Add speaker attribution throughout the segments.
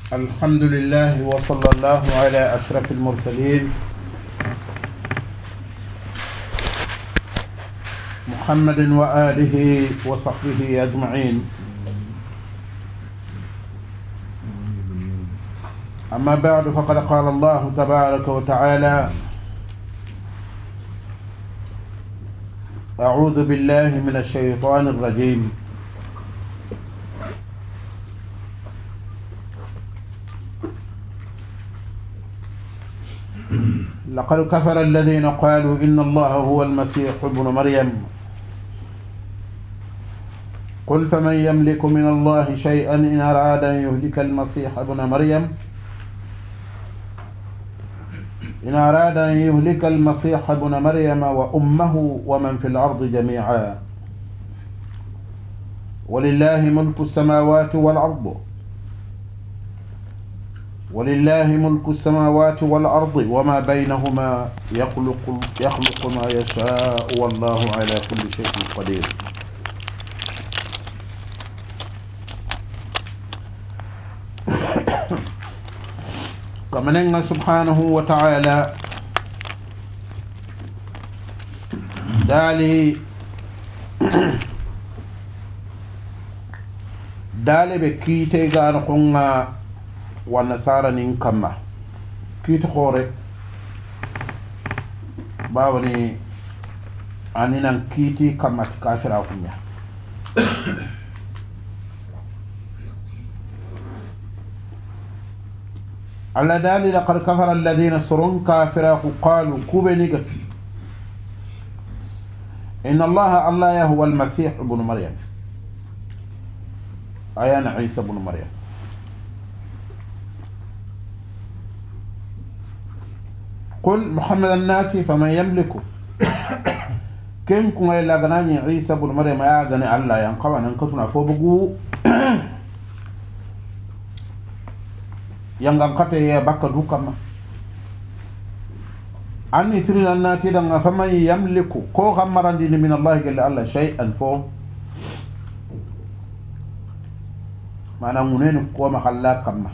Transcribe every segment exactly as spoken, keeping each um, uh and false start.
Speaker 1: الحمد لله وصلى الله على أشرف المرسلين محمد وآله وصحبه أجمعين. أما بعد، فقد قال الله تبارك وتعالى: أعوذ بالله من الشيطان الرجيم. لقد كفر الذين قالوا إن الله هو المسيح ابن مريم قل فمن يملك من الله شيئا إن أراد أن يهلك المسيح ابن مريم إن أراد أن يهلك المسيح ابن مريم وأمه ومن في الأرض جميعا ولله ملك السماوات والأرض ولله ملك السماوات والأرض وما بينهما يخلق يخلق ما يشاء والله على كل شيء قدير. كما سبحانه وتعالى دالي دالي بكيتي غان خونغا والنصارى نين كما كيت خوري باوني انينا كيتي كما تكافر اكونيا على دال لقد كفر الذين سرون كافرا قالوا كوبنيغت ان الله الله هو المسيح ابن مريم ايان عيسى ابن مريم. قل محمد الناتي فمن يملك كم كن إلا غناني عيسى بن مريم يا غني الله ينقوى ننكتنا فوبغو ينغن قتي يا بكا دوكما أني ترين الناتي دنغ فمن يملك كو غمران دين من الله قال الله شيئا فو معنى منين قوة مخلا كما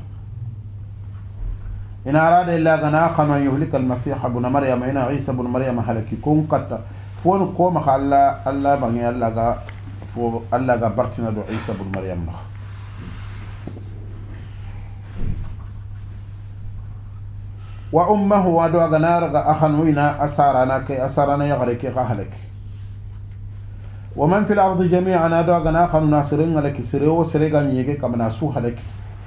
Speaker 1: إن أراد إلا غناقا أن يهلك المسيح ابن مريم إن عيسى ابن مريم هلكي كون قد فون قوم خلا الله بني الله غا فو الله غا برتنا دو عيسى ابن مريم نخ وأمه ودو غنار غا أخنوينا أسارنا كي أسارنا يغريكي غهلك ومن في الأرض جميعا دو غناقا ناصرين لك سريو سريغا نيجي كما ناسو هلك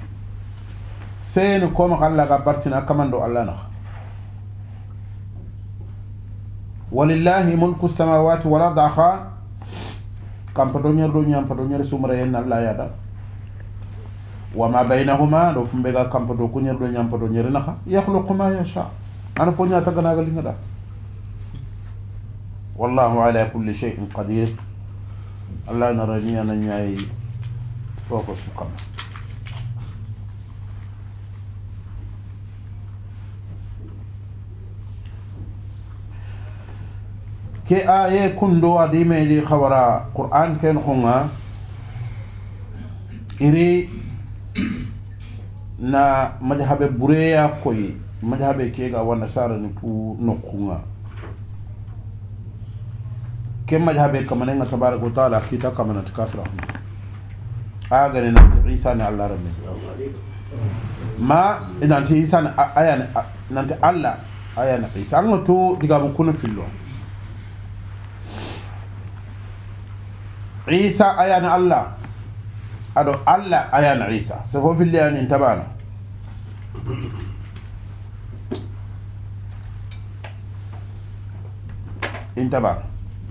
Speaker 1: سين كوم الله غبرتنا كمان دو الله نخ ولله ملك السماوات والأرض أخا كم بدونير دنيا بدونير سمرين الله يدا وما بينهما لو فمبغا كم بدو كونير دنيا بدونير نخا يخلق ما يشاء أنا فوني أتغنى غلينا دا والله على كل شيء قدير. الله نرني أنا نياي فوق السكان. كي آية كندو أديمة دي خبرا قرآن كن خونغا إري نا مذهب بريا كوي مذهب كيغا ونصارى نكو نخونغا كي مذهب كمانينغا تبارك وتعالى كيتا كمان تكافر آغاني نانت عيسى ني الله رمي ما نانت عيسى آيان نانت الله آيان عيسى أنغو تو ديغا مكونو في اللون عيسى أيان الله أدو الله أيان عيسى سوف في اللي أن انتبانا انتبانا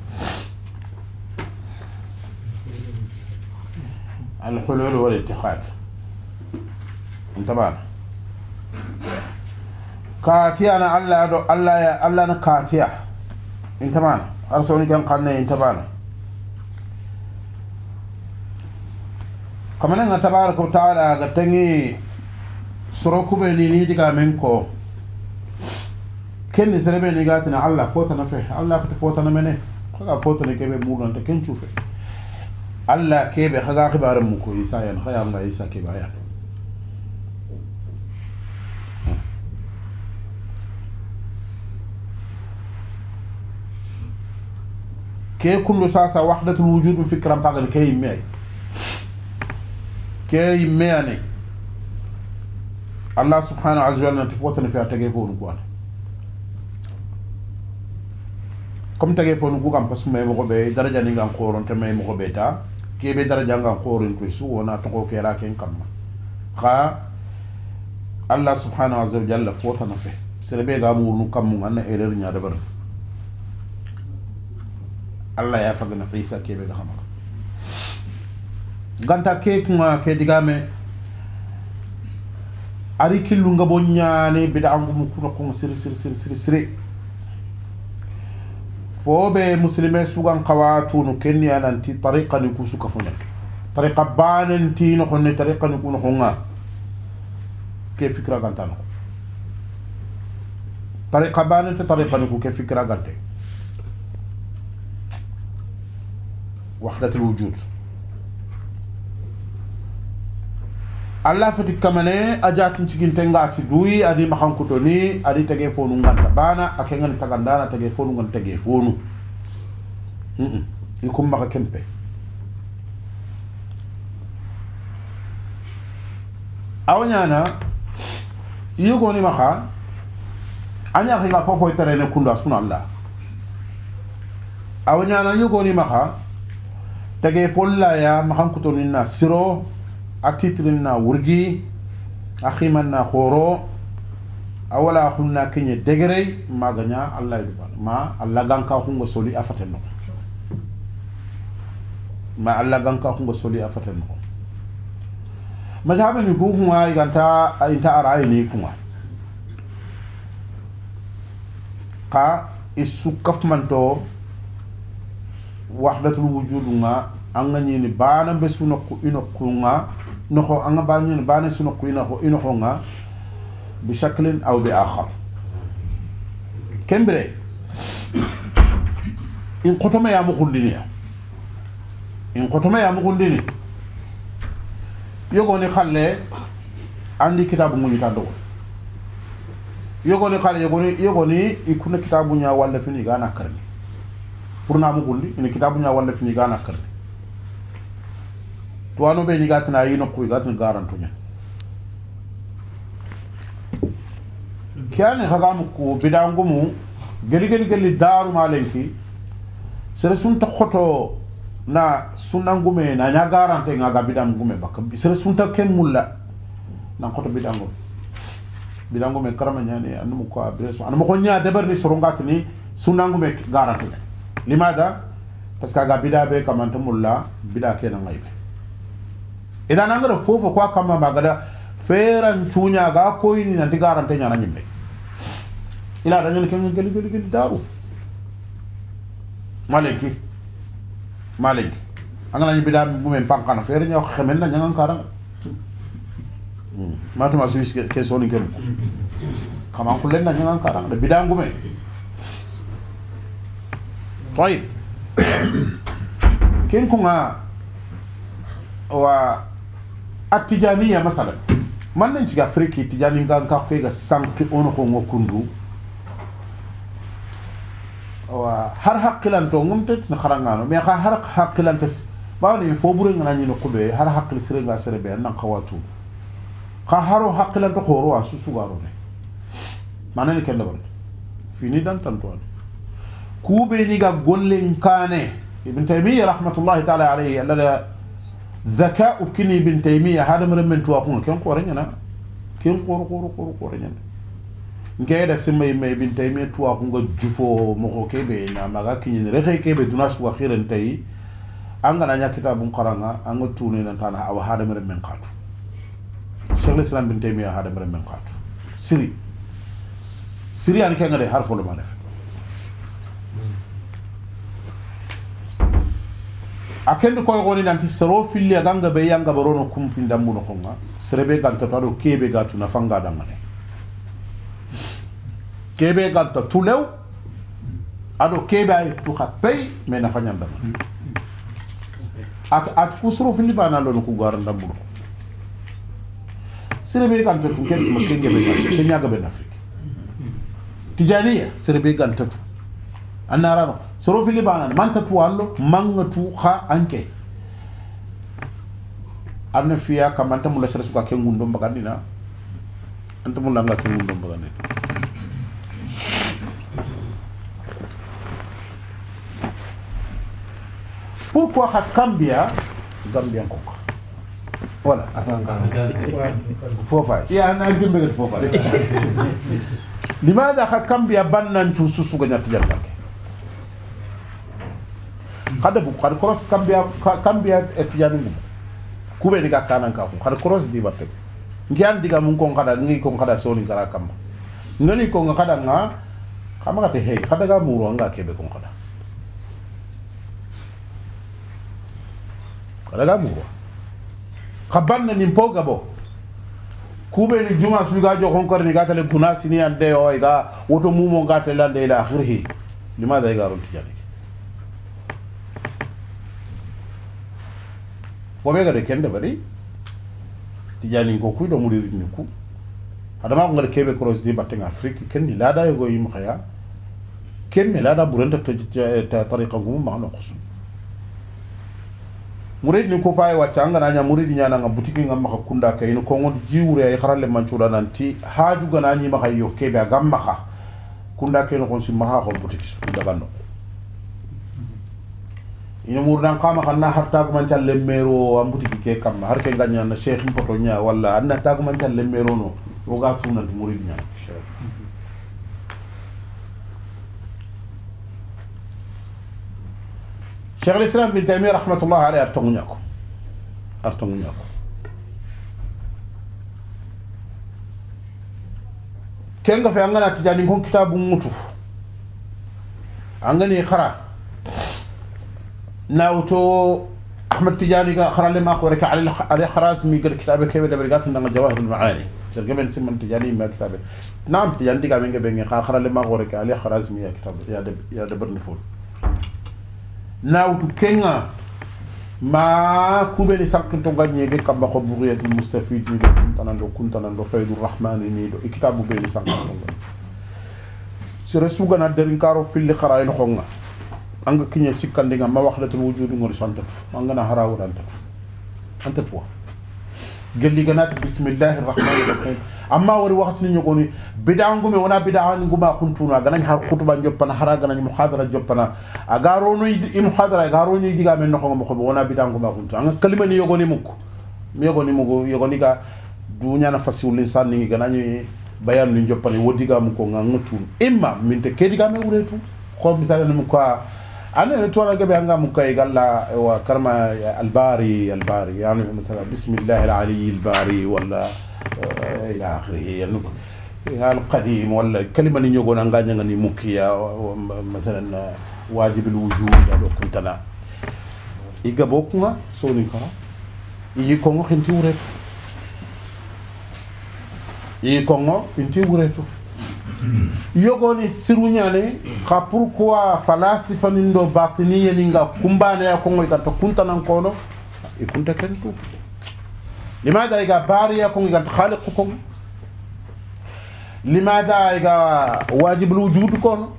Speaker 1: الحلول والاتخاذ انتبانا كاتيانا الله أدو الله يا الله نكاتيا انتبانا أرسوني كان قلنا انتبانا كما نعم تبارك وتعالى قتني سرقوا بني ديكا منكو كن سربي نيجاتنا الله فوتنا فيه الله فتفوتنا منه خذ فوتنا كيف مورنا أنت كن شوفه الله كيف خذ أخبار مكو إيسا ين خيام لا إيسا كيف يعني ke kullu sasa wahdatul wujud fikran pagal ke yimme ke yimme ane Allah subhanahu azza wa jalla tifotana fi atage fonu ko comme tage fonu ko kam pasme mo ko be daraja ni ngam qoron te may mo ko beta ke be daraja ngam qoron ko su wona to ko kera ken kamma kha Allah subhanahu azza wa jalla fotana fe sere be ga mu nu kam mu anna erreur nya dabar Allah ya fagna Isa ke be ga xama ganta ke kuma ke digame ari killu ngabo nyaane bida am mu kuno ko sir sir sir sir sir fobe muslime sugan qawatu no kenni ananti tariqa ni kusu kafunak tariqa bananti no khonne tariqa ni kuno khonga ke fikra gantano tariqa bananti tariqa ni ku ke fikra gante wahdatul wujud Allah fati kamane ajatin cigin tengati duyi adi mahankuto ni adi tege fonu nganta bana akengan tagandana tege fonu nganta tege fonu mm ikum maka kempe awnyana yugo ni maka anya khiga fofo terene kunda suna Allah awnyana yugo ni maka tege folla ya mahankuto ni na siro atitrina wurgi akhimanna khoro awala khunna kenye degere maganya Allah ibal ma Allah ganka khungo soli afatenno ma Allah ganka khungo soli afatenno mazhabe ni buhuma iganta inta arai ni kuma ka isukaf manto wahdatul wujud nga angani ni bana besuna ku inokunga نخو أنا باني باني سنو كوينا هو إنه هونا بشكل أو بآخر كم بري إن قطمة يا مقولني إن قطمة يا مقولني يقولني خلّي عندي كتاب مونيتا دو يقولني خلّي يقولني يقولني يكون كتاب مونيا ولا فيني غانا كرني برنا مقولني إن كتاب مونيا ولا فيني غانا كرني tuwano be nyigatna yino kuy gatna garanto nya kyane hagam ko bidangumu geli geli geli daru malenki sere sunta khoto na sunangume na nya garante ngaga bidangume bakka sere sunta ken mulla na khoto bidangume bidangume karama nyane andu ko abreso andu ko nya debarni sorongatni sunangume garante limada parce que ga bidabe kamanta mulla bida ken ngaybe ida nangara fofo kwa kama magada feran chunya ga koyni nanti garante nyana nyimbe ila dañu ken geli geli geli daru maleki maleki angana ni bidam bu men pankana fer ñoo xemen na ñangan karang matuma suis ke soni kem xama ko len na ñangan karang de bidam bu men طيب ken ko nga wa atijaniya masala man nañ ci ga friki tijani nga ka ko ga sanki ono ko ngokundu wa har haqilan to ngum tet na kharangano me xa har haqilan tes bawni fo buru ngana ni no kube har haqil sire nga sire be nan khawatu xa haro haqilan to khoro wa susu garo ne manani ken dabal fini dan tan to kube ni ga gollen kane ibn taymiyyah rahmatullahi ta'ala alayhi alla ذكاء كني ابن تيمية هذا من من توافون كم قرني أنا كم قر قر قر قرني أنا نكيد اسمه ما ابن تيمية توافون جفو مخوكي بينا ما كني رخي كي بدوناش وخير انتهي أنا نيا كتاب قرانا أنا توني نتانا أو هذا من من قاتو شيخ الإسلام ابن تيمية هذا من من قاتو سري سري أنا كان غير حرف ولا ما نفس akende koy goni nanti sero filli ganga be yanga barono kumpinda muno khonga serebe ganta tado kebe gatu na fanga dangane kebe ganta tulew ado kebe ay tu khappay me na fanyam dama ak at kusro filli bana lo ko garanda muno serebe ganta tu ken ma kenge be ganta kenya ga be afrique tijaniya serebe ganta tu anara no soro fili bana manta tu allo manga tu kha anke arna fiya kamanta mulla sere suka kengundo mbagandina anta mulla nga kengundo mbagandina pourquoi kha Gambia Gambia ko voilà fofa ya na gembe gat fofa limadha kha Gambia bannan tu susu ganya tijallake kada bu kada cross Gambia Gambia etiyani ngum kube diga kanan ka ko kada cross di batte ngian diga mun ko kada ngi ko kada soni kara kamba ngani ko ngada nga kama kate hey kada ga muro nga kebe ko kada kada ga muro khabanna nim poga bo kube ni juma su ga jo kon kor ni gatale kuna sini ande o ga woto mumo gatale ande ila akhirhi limadha ga ron tijani fobe ga de kende bari tijani ko kuido muri ni ku adama ko ngal kebe cross di batten afrique kendi lada yo go yim khaya kemme lada buranta to ta tariqa ngum ma no qusu murid ni ko fay wacca ngana nya murid nya nga butiki ngam maka kunda kay no ko ngod jiwure ay kharalle mancura nanti haaju gana ni maka yo kebe gam maka kunda kay no ko si maka ko butiki su daga no ina murdan kama kanna hatta ko man talle mero am butiki ke kam har ke ganya na cheikh mpoto nya walla anna ta ko man talle mero no roga tuna murid nya شيخ الإسلام بن تيمية رحمة الله عليه أرتغنياكو أرتغنياكو كينغا في أنغانا تجاني كون كتاب موتو أنغاني خرا ناوتو أحمد تجاني خرا لما قورك علي خراسمي قال كتابه كيف دبرقات عندنا جواهر المعاني سرقمن سمن تجاني ما كتابه نعم تجاني ديغا مينغا بينغي خرا لما قورك علي خراسمي يا كتابه يا دب يا دبرني فول ناوتو كينغا ما كوبيني سانكنتو غاني بي كام باخو بوغيات المستفيد ني دو كنتانان دو كنتانان دو فايد الرحمن ني دو كتابو بيني سانكنتو سي رسو غنا درين كارو في اللي خراي نخونغا انغا كيني سيكانديغا ما وحدة الوجود ngori santatu mangana harawu dantatu antatu gelli ganat bismillahir rahmanir rahim amma wari waxti ni ñogoni bid'a ngume wona bid'a nguma kuntuna ganañ har khutba joppana hara ganañ muhadara joppana agaro no i muhadara agaro ni diga men no ko wona bid'a nguma kuntu anga kalima ni yogoni mukko mi yogoni mugo yogoni ga dunya na fasul insan ni ganañ bayan ni joppani wodiga mukko ngangutun imma minte kediga me uretu ko misala ni mukko أنا نتوانا قبل أنغام مكاي قال لا وكرما الباري الباري يعني مثلا بسم الله العلي الباري ولا إلى آخره يعني القديم ولا كلمة نيجون أنغاني غني مكيا مثلا واجب الوجود لو كنت أنا إيجا بوكنا سوني كرا إيجي كونغو خنتي وريتو إيجي كونغو خنتي وريتو yogoni sirunyane ka pourquoi falasifa nindo batiniye ninga kumbane ya kongo ikanto kunta nan kono ikunta kentu limada iga bari ya kongo ikanto khaliq kongo limada iga wajib alwujud kono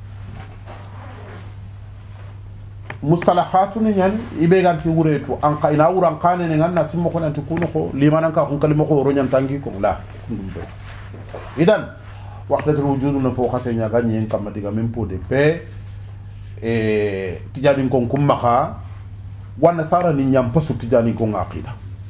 Speaker 1: mustalahatu ni nyani ibe ganti wuretu anka ina wuran kane ne nganna simmo ko nanti kuno ko limana ka kun kalimo ko ronyan tangi ko la idan وحدة الوجود نفوق سينيا غاني إن كم تيجا من بودي ب تجاني كون كم مخا وانا سارا نيام بسوا تجاني كون عقيدة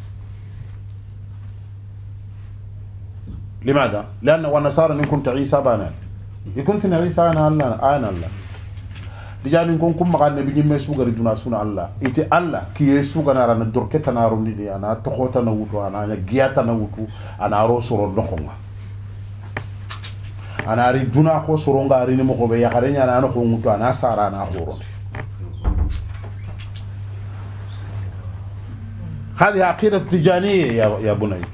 Speaker 1: لماذا؟ لأن وانا سارا نكون تعيسى بانا يكون تعيسى أنا الله أنا الله تجاني كون كم مخا نبي نيم سوغر دونا سونا الله إتي الله كي يسوغ أنا رانا دركة أنا روني دي أنا تخوت أنا وتو أنا جيات أنا وتو أنا روسور نخونga أنا أريد دنا خو سرونغا أريد مخبي يا خريني أنا أنا خو متو أنا سارا أنا خورون هذه عقيدة تجانية يا يا بني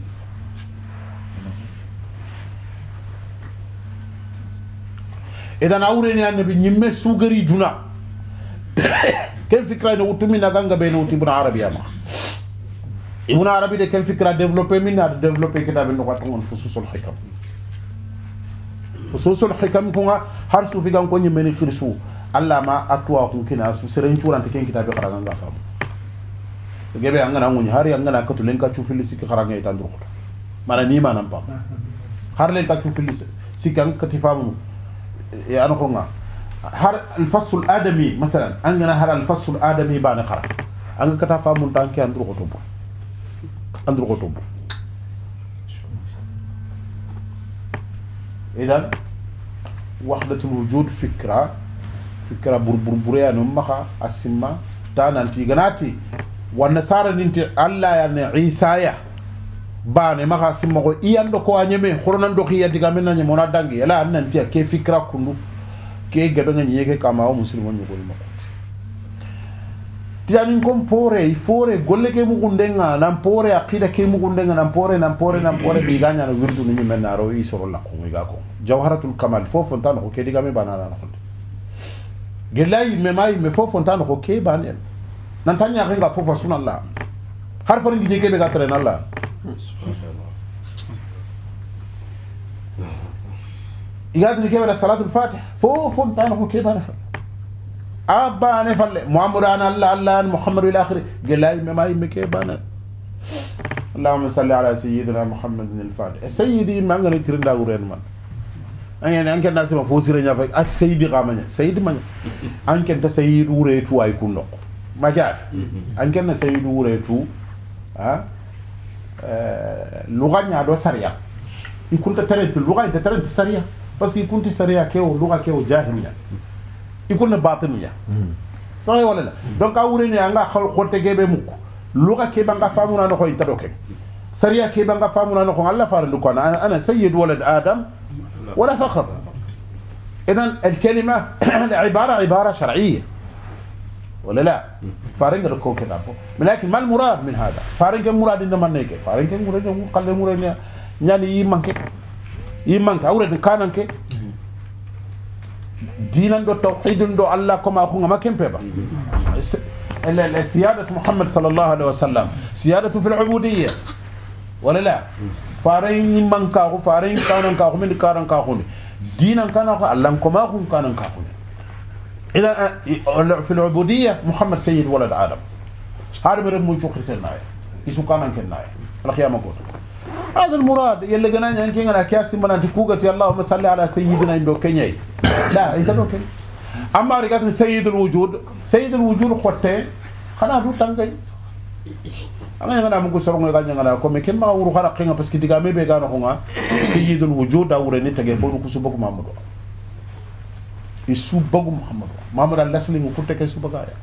Speaker 1: إذا نوريني أن بنيمة سوغري دنا كيف فكرة إنه وتمي نعانغ بينه وتبنا عربي أما ابن عربي ده كيف فكرة ديفلوبي من هذا ديفلوبي كده بينه واتون فصوص الحكم فصوص الحكم كونها هرسو في كان كوني مني خرسو alla ma atwa kun kina su seren turan te ken kitabe kharaga nga famu gebe angana nguni hari angana katu len ka chu fili siki kharaga itan duro mana ni manam pam har len ka chu fili siki an kati famu ya an ko nga har al fasl al adami مثلا angana har al fasl al adami bana khara anga kata famu tanki an duro to an duro to إذن وحدة الوجود فكرة فكرة بربربرية نمخا السماء تانا انتي غناتي والنصارى ننتي الله يعني عيسايا باني مخا سمغو إيان دوكو أنيمي خورنان دوكي يدقى منا نمونا دانجي يلا أن انتي كي فكرة كنو كي غبنا نيجي كاماو مسلمون يقول مكو tianin kom pore i fore golle ke mu gundenga nan pore aqida ke mu gundenga nan pore nan pore nan pore bi ganya no wirdu ni men naro i soro la ko ga ko jawharatul kamal fofo tan ko ke diga me banana na ko gelay me may me fofo tan ko ke banen nan tanya ga fofo sunallah har fo ngi ke be ga tren allah subhanallah igad ni ke wala salatul fatih fofo tan ko ke banen أبا نفعل محمد أنا الله الله محمد إلى آخره جلاي ما يمكي بانا اللهم صل على سيدنا محمد الفاتح سيدي ما عندنا ترند أقولين من أنا أنك الناس ما فوسيرين يا فك أت سيدي قامنا سيد من أنك أنت سيد وريتو أيكون لك ما جاف أنك أنت سيد وريتو ها لغة نادو سريع يكون تترنت اللغة تترنت سريع بس يكون تسريع كيو لغة كيو جاهلية يكون باطنية صحيح ولا لا دونك اوريني انغا خول خوتي غيبه موكو لوغا كي بانغا فامونا نكو يتدوك سريا كي بانغا فامونا نكو الله فارندو كون انا سيد ولد ادم ولا فخر اذا الكلمه عباره عباره شرعيه ولا لا فارنج لكو كده لكن ما المراد من هذا فارنج المراد انما نيك فارنج مراد قال مراد يعني يمانك يمانك اوريد كاننك دينا دو توحيد دو الله كما اخونا ما كان بيبا سيادة محمد صلى الله عليه وسلم سيادة في العبودية ولا لا فارين من كاغو فارين كانن كاغو من كارن كاغو دينا كان الله كما اخونا كانن كاغو اذا في العبودية محمد سيد ولد آدم هذا مرم من شكر سناي يسو كانن كناي القيامة قول هذا المراد يلي قلنا ينكي أنا كاسي من أنت كوغتي اللهم صل على سيدنا إندو كينياي لا أنت دو كيني أما رجعت سيد الوجود سيد الوجود خوته خنا دو تانجي أنا يغنا مكو سرونغ يغنا يغنا كومي كن ما ورو خرا قينغا بس كي تيغامي بيغانا خونغا سيد الوجود داورني تاغي فونو كو سوبو محمد يسوبو محمد محمد الله سليم كوتك سوبغايا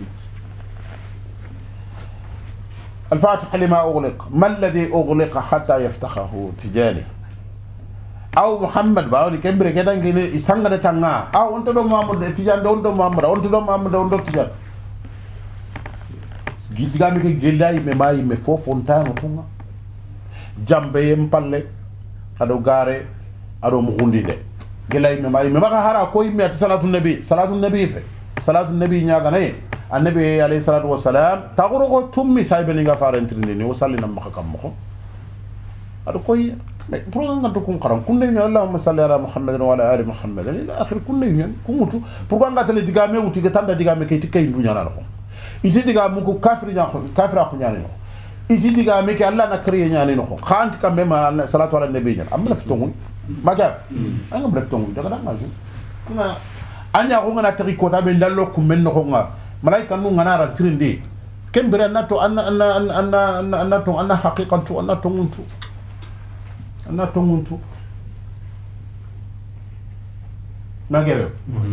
Speaker 1: الفاتح لما أغلق ما الذي أغلق حتى يفتحه تجاني أو محمد باولي كمبري كده نجي يسانغنا تانا أو أنت دو محمد تجان دو دو محمد أو أنت دو محمد دو دو تجان جيت كامي كي جلاي مماي مفو فونتان وكونا جامبي مبالي أدو غاري أدو مغندي ده جلاي مماي مماكا هارا كوي ميات صلاة النبي صلاة النبي في صلاة النبي نياغا نيه النبي عليه الصلاة والسلام تقولوا تومي سايبني غفارن تريني وصلي نمخ كم مخو هذا كوي بروغان غندو كون قران كون نيو اللهم صل على محمد وعلى ال محمد الى اخر كون نيو كوموتو بروغان غاتل ديغامي وتي غتاندا ديغامي كاي تكاي ندو نانا خو ايتي ديغامو كو كافر نيا خو كافر اخو نياني نو ايتي ديغامي كي الله نكري نياني نو خانت كام ما صلاه على النبي نيا ام لفتون ما جاب انا لفتون دغدا ما جو كنا انيا خو غنا تري كوتا بي ndallo ko men no nga malaika nu ngana ran trindi kembere nato anna anna anna anna anna to anna haqiqatu anna to muntu anna to muntu magere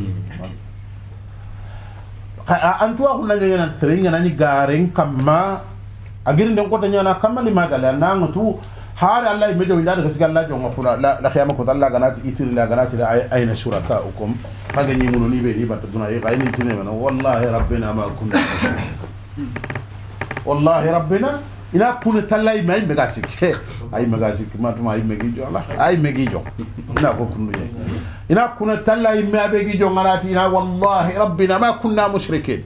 Speaker 1: antu aku na ngana seringa nani garen kamma agirin den ko tanya kamma limaga la nangutu har Allah mejo inda daga sigal la jonga khula la la khiyama ko Allah ganati itiri la ganati la ayna shurakaukum haga ni ngono ni be ni batta duna yi qayni tine mana wallahi rabbina ma kunna wallahi rabbina ina kun tallay may megasik ay megasik ma tuma ay megi jo Allah ay megi jo ina ko kunu ye ina kun tallay me abegi jo ngarati ina wallahi rabbina ma kunna mushrikin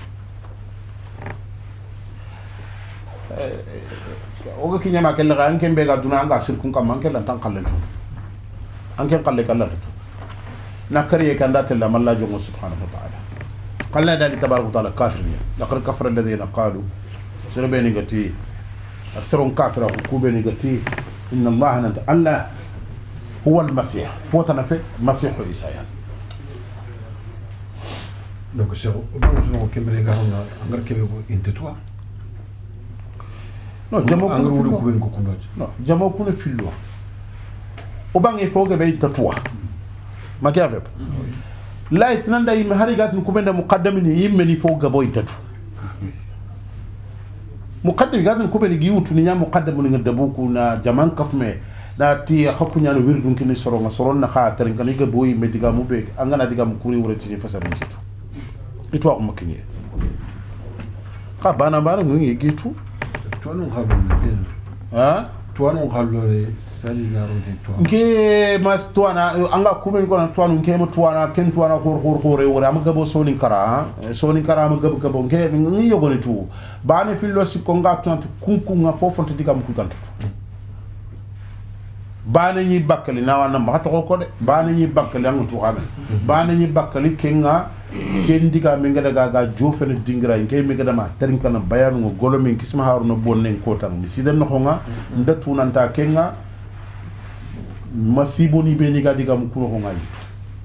Speaker 1: oga kinyama kella ga anke mbega duna anga sirkun kam anke lan tan kallen to anke kalle kala to نكري كان دات الله ملا جم سبحانه وتعالى قال لا دالي تبارك وتعالى كافر لقد كفر الذين قالوا سربيني قتي أكثرهم كافر وكوبيني قتي إن الله نت الله هو المسيح فوتنا في مسيح عيسى يعني
Speaker 2: donc c'est bon je ne sais pas garonna angar kebe inte toi
Speaker 1: no jamo ko
Speaker 2: angar wudu ko ben ko kundo
Speaker 1: no jamo ko ne fillo o bangi foge be inte toi ma ke afep layt nanda yim hari gat ko benda muqaddamini yimmeni foge boy tatu muqaddam gat ko ben giwutu ni nya muqaddam ni ngada buku na jaman kafme na ti hakunya no wirdun kini soronga soron na kha tarin kan ga boy me diga mu be angana diga mu kuri wurati ni fasarin jitu itwa ko makinye ka bana bana ngi gitu
Speaker 2: toi non hallo
Speaker 1: ha
Speaker 2: toi non hallo sali ngaro de toi
Speaker 1: nke mas tuana anga kumen ko na tuanu nke mo tuana ken tuana khor khor khore wora am gabo solin kara solin kara am gabo gabo nke ngi yogoni tu bana fillo sikko nga tan kunku nga fofon to digam ku gantu bana ñi bakkali na wana ma to ko de bana ñi bakkali am tu xamel bana ñi bakkali kenga ken diga mi ngada ga ga jofene dingra nke mi ngada ma tarin kana bayanu ngo golo min kisma haruno bonnen ko tan mi siden no nga ndatu nanta kenga masibo ni be ni ga diga mu ko nga yitu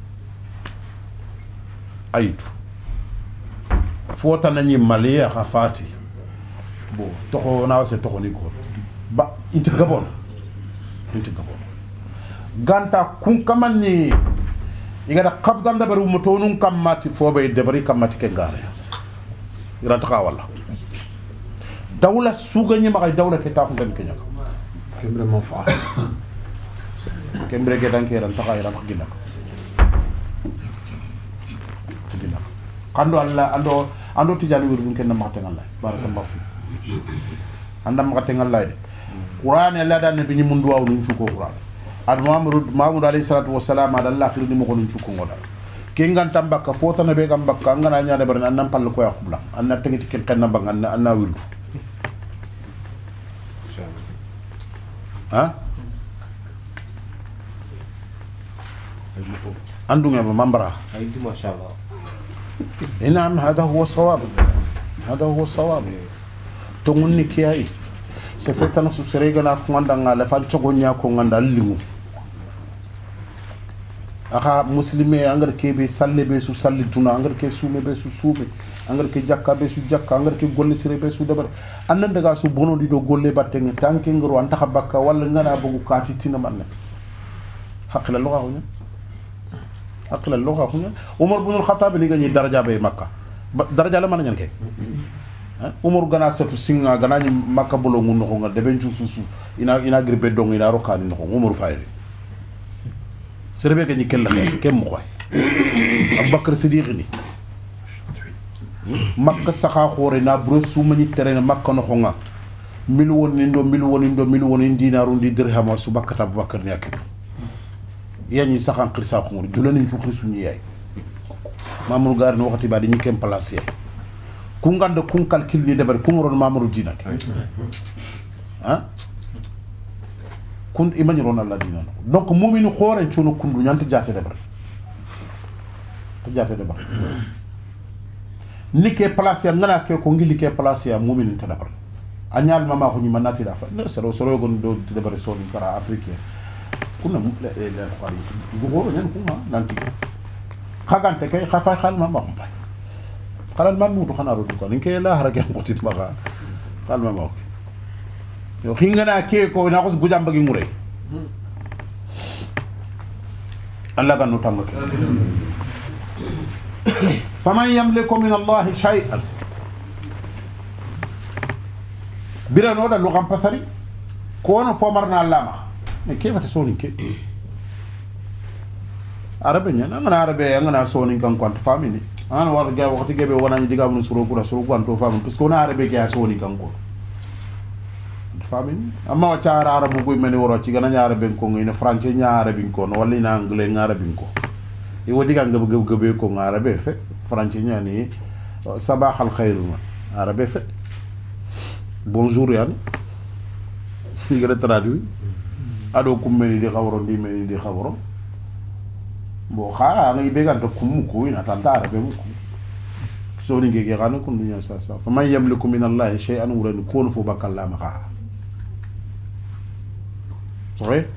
Speaker 1: ayitu fota nañi maliya khafati bo to ko na se to ko ni ko ba inte gabon inte gabon ganta kun kamanni igada qabdam da baru motonun kamati fobe de bari kamati ke ngare ira ta wala dawla suga ñi ma dawla ke ta ko ngam kenya
Speaker 2: kembre mo fa
Speaker 1: kembre ke dan ke ran ta ira ko ginnak ginnak kando alla ando ando tijani wirdun ken ma ta ngalla barakallahu fi andam ma ta ngalla de qur'an alla da nabi ñi mundu waw ñu ko qur'an ad mamadou mamadou alayhi salatu wassalam ad allah khiri ni mo ko ñu ko ngoda ke nganta mbakka fota na be gam mbakka ngana nyaade bar nan pal ko ya khubla anna tangiti ken kan mbanga anna anna wirdu ha andu ngam mambara
Speaker 3: ayitu mashallah
Speaker 1: inam hada huwa sawab hada huwa sawab to ngonni kiyai se fota na su serega na ko nganda ngala fa to gonya ko nganda limu aka muslime angar ke be salle be su salli tuna angar ke sume be su sume angar ke jakka be su jakka angar ke golle sire be su dabar annan daga su bono di do golle batte ngi tanke ngoro anta habaka walla ngana bugu kati tina manne hakla lugha hunya hakla lugha hunya umar ibn al-khattab ni gani daraja be makka daraja la man ñan ke umar gana setu singa gana ni makka bolo ngun ko nga deben su su ina ina gribe dong ina rokani no umar fayri serbe gani kella kem ko abubakar siddiq ni makka saxa xore na bro su mani terene makka no xonga mil woni ndo mil woni ndo mil woni dinaru ndi dirham su bakkata abubakar ni akitu yani saxan qirsa ko ngol julani ci qirsu ni yaay mamour gar no waxati ba dañu kem placer ku ngand ku calcul ni debar ku ngoron mamour dinak ha kun imani ron Allah dina donc mu'minu xore ci no kundu ñant jaate debar to jaate debar nike place ngana ke ko ngili ke place ya mu'min ta dabar anyal mama ko nyima nati dafa ne sero sero gon do dabar so ni kara africain kunna mutla e la qari go goro nyen ko ma nanti khagante kay khafa khal mama ko bay khalal man mudu khana rodu ko nike la harake ko tit maga khal mama ko yo khingana ke ko na ko gujam bagi mure Allah kan no tangake فمن يملك من الله شيئا بيران ودا لو غام باساري كون فمرنا الله ما كيف تسوني كي عربي انا انا عربي انا سوني كان كنت فامي انا ور جا وقت جيبي وانا دي غام سورو كورا سورو كان تو فامي بس كون عربي كي سوني كان كو فامي اما وتار عربي بو مني ورو تي غنا عربي كو ني فرانسي ني عربي كو ولا ني انغلي ني عربي كو e wodi ga ngab gab gabe ko ngarabe fe franci ñani sabah al khair arabe fe bonjour yani fi gëna traduit ado kum meni di xawro di meni di xawro bo kha ngi be ga to kum ko ina tantara be mu so ni ge ga no kun dunya sa sa fa man yamliku min Allah shay'an uran kun fu bakallama kha sorry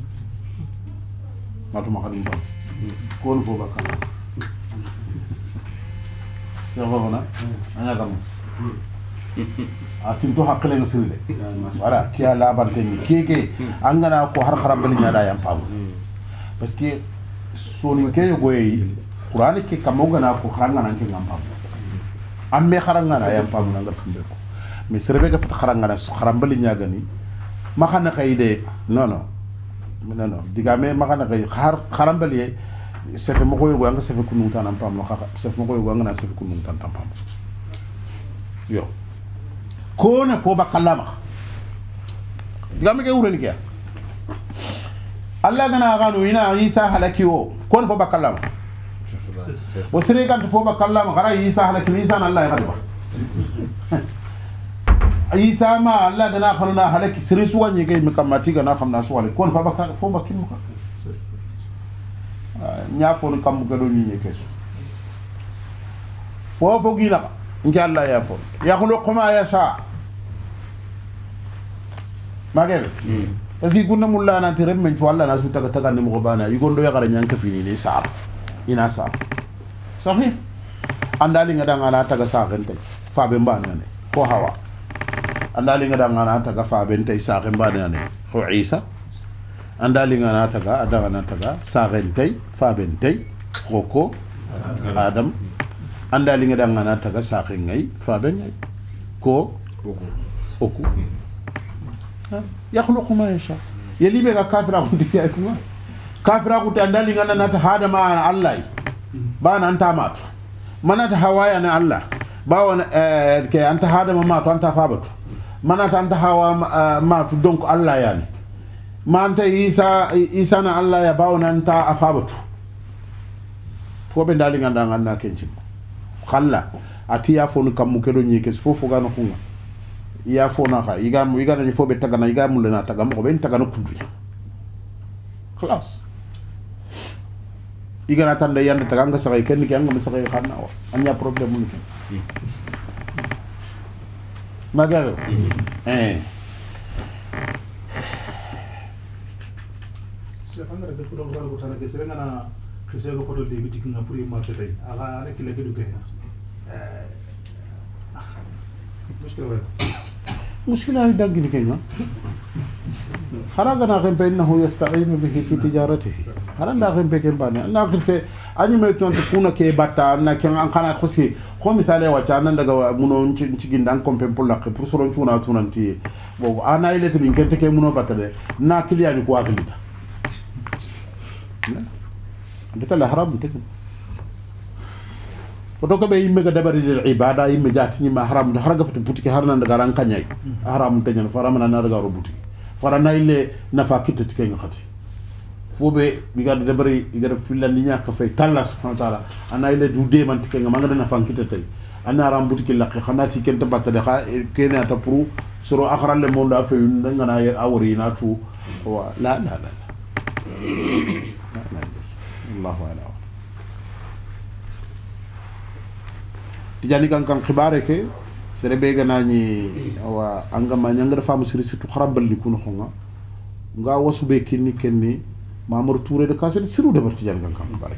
Speaker 1: matu ma khadim ba kun fu bakallama so ho na anya kam atin to hakkale nga sirle wala kiya la bante ni keke angana ko har kharam bali nyada yam pamu parce que soni ke yo goyi qur'ani ke kamonga na ko kharanga nan ke ngam pamu amme kharanga na yam pamu nga fumbe ko mais serebe ga fat kharanga na kharam bali nyaga ni ma xana kayde non non non non digame ma xana kay khar kharam bali sefe mo ko yo nga sefe kunu tan am pamu kha sefe mo ko yo nga na sefe kunu tan tam pamu yo kona fo bakallama digame ke urani ke Allah gana gano ina Isa halakiyo kon fo bakallama o sire kan fo bakallama gara Isa halaki Isa na Allah ya gadba Isa ma Allah gana kharna halaki sire suwa nye ke mikamati gana khamna suwa kon fo bakka fo bakim ko nya fo kam ko do ni ke fo fo gina nki Allah ya fo yakhluqu ma yasha magel parce que kunna mulla na tere men to Allah na su taga taga ne mo bana yugondo ya gara nyanka fini ni sar ina sar sahih andali ngada ngana taga sa gante fa be mbana ne ko hawa andali ngada ngana taga fa be tay sa mbana ne ko Isa andali ngana taga adaga na taga sa gante fa be tay ko Adam andali ngada ngana taga sa ngai fa be ngai ko oku yakhluqu ma yasha yeli be ga kafira ko diya ko kafira ko tan dali ngana nata hada ma Allah bana anta matu manata hawaya na Allah bawana ke anta hada ma to anta fabatu manata anta hawa matu donc Allah yani ma anta Isa Isa na Allah ya bawana anta afabatu fo be dali nganda ngana kenci khalla atiya fonu kam kedo nyike fofo gano kunga ya fona kha iga mu iga na fo be tagana iga mu lena tagam ko ben tagana kundu خلاص iga na tanda yanda taganga sa kay ken ki anga masakay xana wa anya problème mu ni magal eh
Speaker 2: c'est fanga de ko do ko tana ke serenga na xese ko photo de bitik na pour marché tay ala rek la gedu ke euh mushkila wala
Speaker 1: مشكلة دقني كنا خرجنا غير بأنه يستعين به في تجارته خرجنا غير بكين باني أنا آخر شيء أني ما يكون تكون كي باتا أنا كان أنا خشي خو مثالي وجانا دعوا منو نشين نشين دان كم بيمبولا كي بروسورون تونا تونا تي بو أنا إلى تبين كنت كي منو باتله ناكلي أنا كوا كلي ده بتلا حرام كده Foto be yimme ga dabari del ibada yimme jatini ma haram da haraga fati butiki harna daga ran kanyai haram tanyan farama na daga robuti farana ile nafa kitati kay ngati fobe biga dabari biga filan ni nyaka fay talla subhanahu wa ta'ala ana ile du de man tikay ngama ngada nafa kitati ana ram butiki laqi khanati ken tabata de kha kena ta pro soro akhran le monde afa ngana awri na tu wa la la la Allahu a'lam tijani kan kan khibare ke serebe ganani wa angama nyanga dafa musiri situ kharambal ni kuno khonga nga wasube kinni kenni Mamour Touré de kasir siru de barti jang kan khibare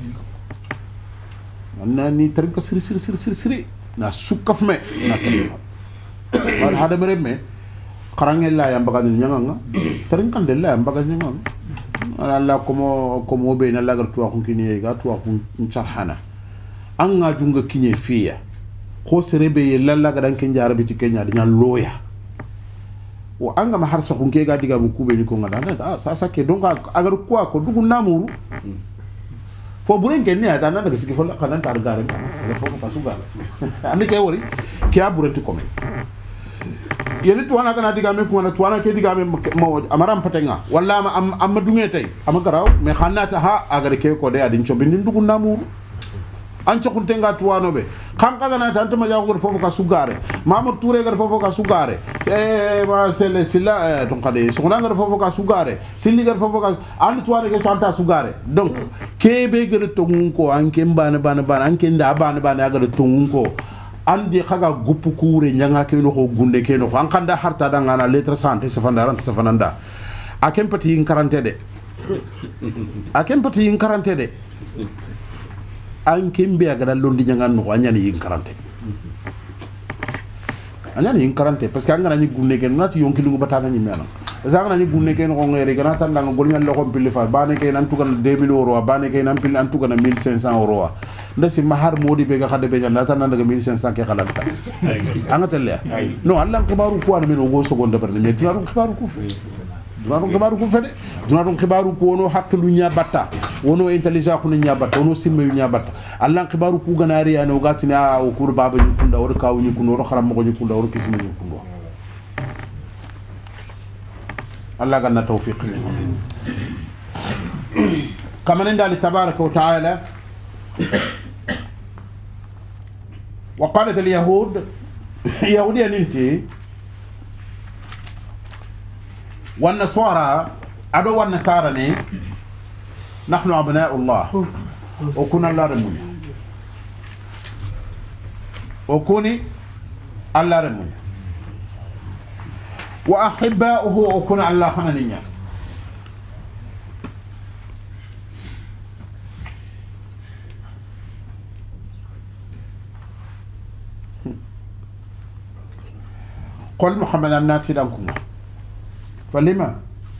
Speaker 1: anna ni tarin ka siri siri siri siri siri na sukaf me na kali wal hada mere me kharange la yam baga ni nyanga tarin kan de la yam baga nyanga alla komo komo be na lagar tuwa kun kini ga tuwa kun charhana anga junga kinye fiya ko serebe lalla ga dan ken jarabi ci kenya dina loya o anga ma har sa kun ke ga diga mu kube ni ko ngada da sa sa ke donc agar ko ko dugu namuru fo buren ken ne ata nan daga sigi fo la kan tar gare ko fo ko pasu gale andi ke wori ke aburenti ko men yeli to wana kana diga me ko na to wana ke diga me mo amaram patenga walla am am dunge tay am garaw me khanata ha agar ke ko de adin cho bindin dugu namuru an chakunte nga tuwano be kan kaga na tante ma jago fofo ka sugare Mamour Touré gar fofo ka sugare e ma sele sila ton kade sugna gar fofo ka sugare silli gar fofo ka an tuwano ke santa sugare donc kebe gar tongun ko an ken bana bana bana an ken da bana bana gar tongun ko andi kaga guppu kure nyanga ke no ko gunde ke no an kanda harta da ngana lettre santé safandaran safananda akem pati in karante de akem pati in karante de an kembe aga londi nyanga no anyani in karante anyani in karante parce que an ngana ni gunde ke nati yonki lungu batana ni mena parce que ngana ni gunde ke no ngere gana tan nga gol nyal ko pille fa bane ke nan tugan deux mille euros bane ke nan pille an tugan mille cinq cents euros ndasi mahar modi be ga khade be ga tan daga mille cinq cents ke khalanta anga telle no allah kibaru ko an men go seconde bar mais tunaru kibaru ko fe tunaru kibaru ko fe de tunaru kibaru ko wono haklu nya batta wono intelligence ko nya batta wono simme nya batta allah kibaru ko ganari ya no gatini a o kur baba ni kunda wor kawu ni kundo ro kharam mo ni kunda wor kismi ni kundo allah ganna tawfiq kama nenda li tabaraka wa taala وقالت اليهود يهوديا ننتي والنصارى أدو والنصارى نحن أبناء الله وكنا الله رموني وكوني الله رموني وأحباؤه وكنا الله خنانيا قل محمد الناتي لكم فلما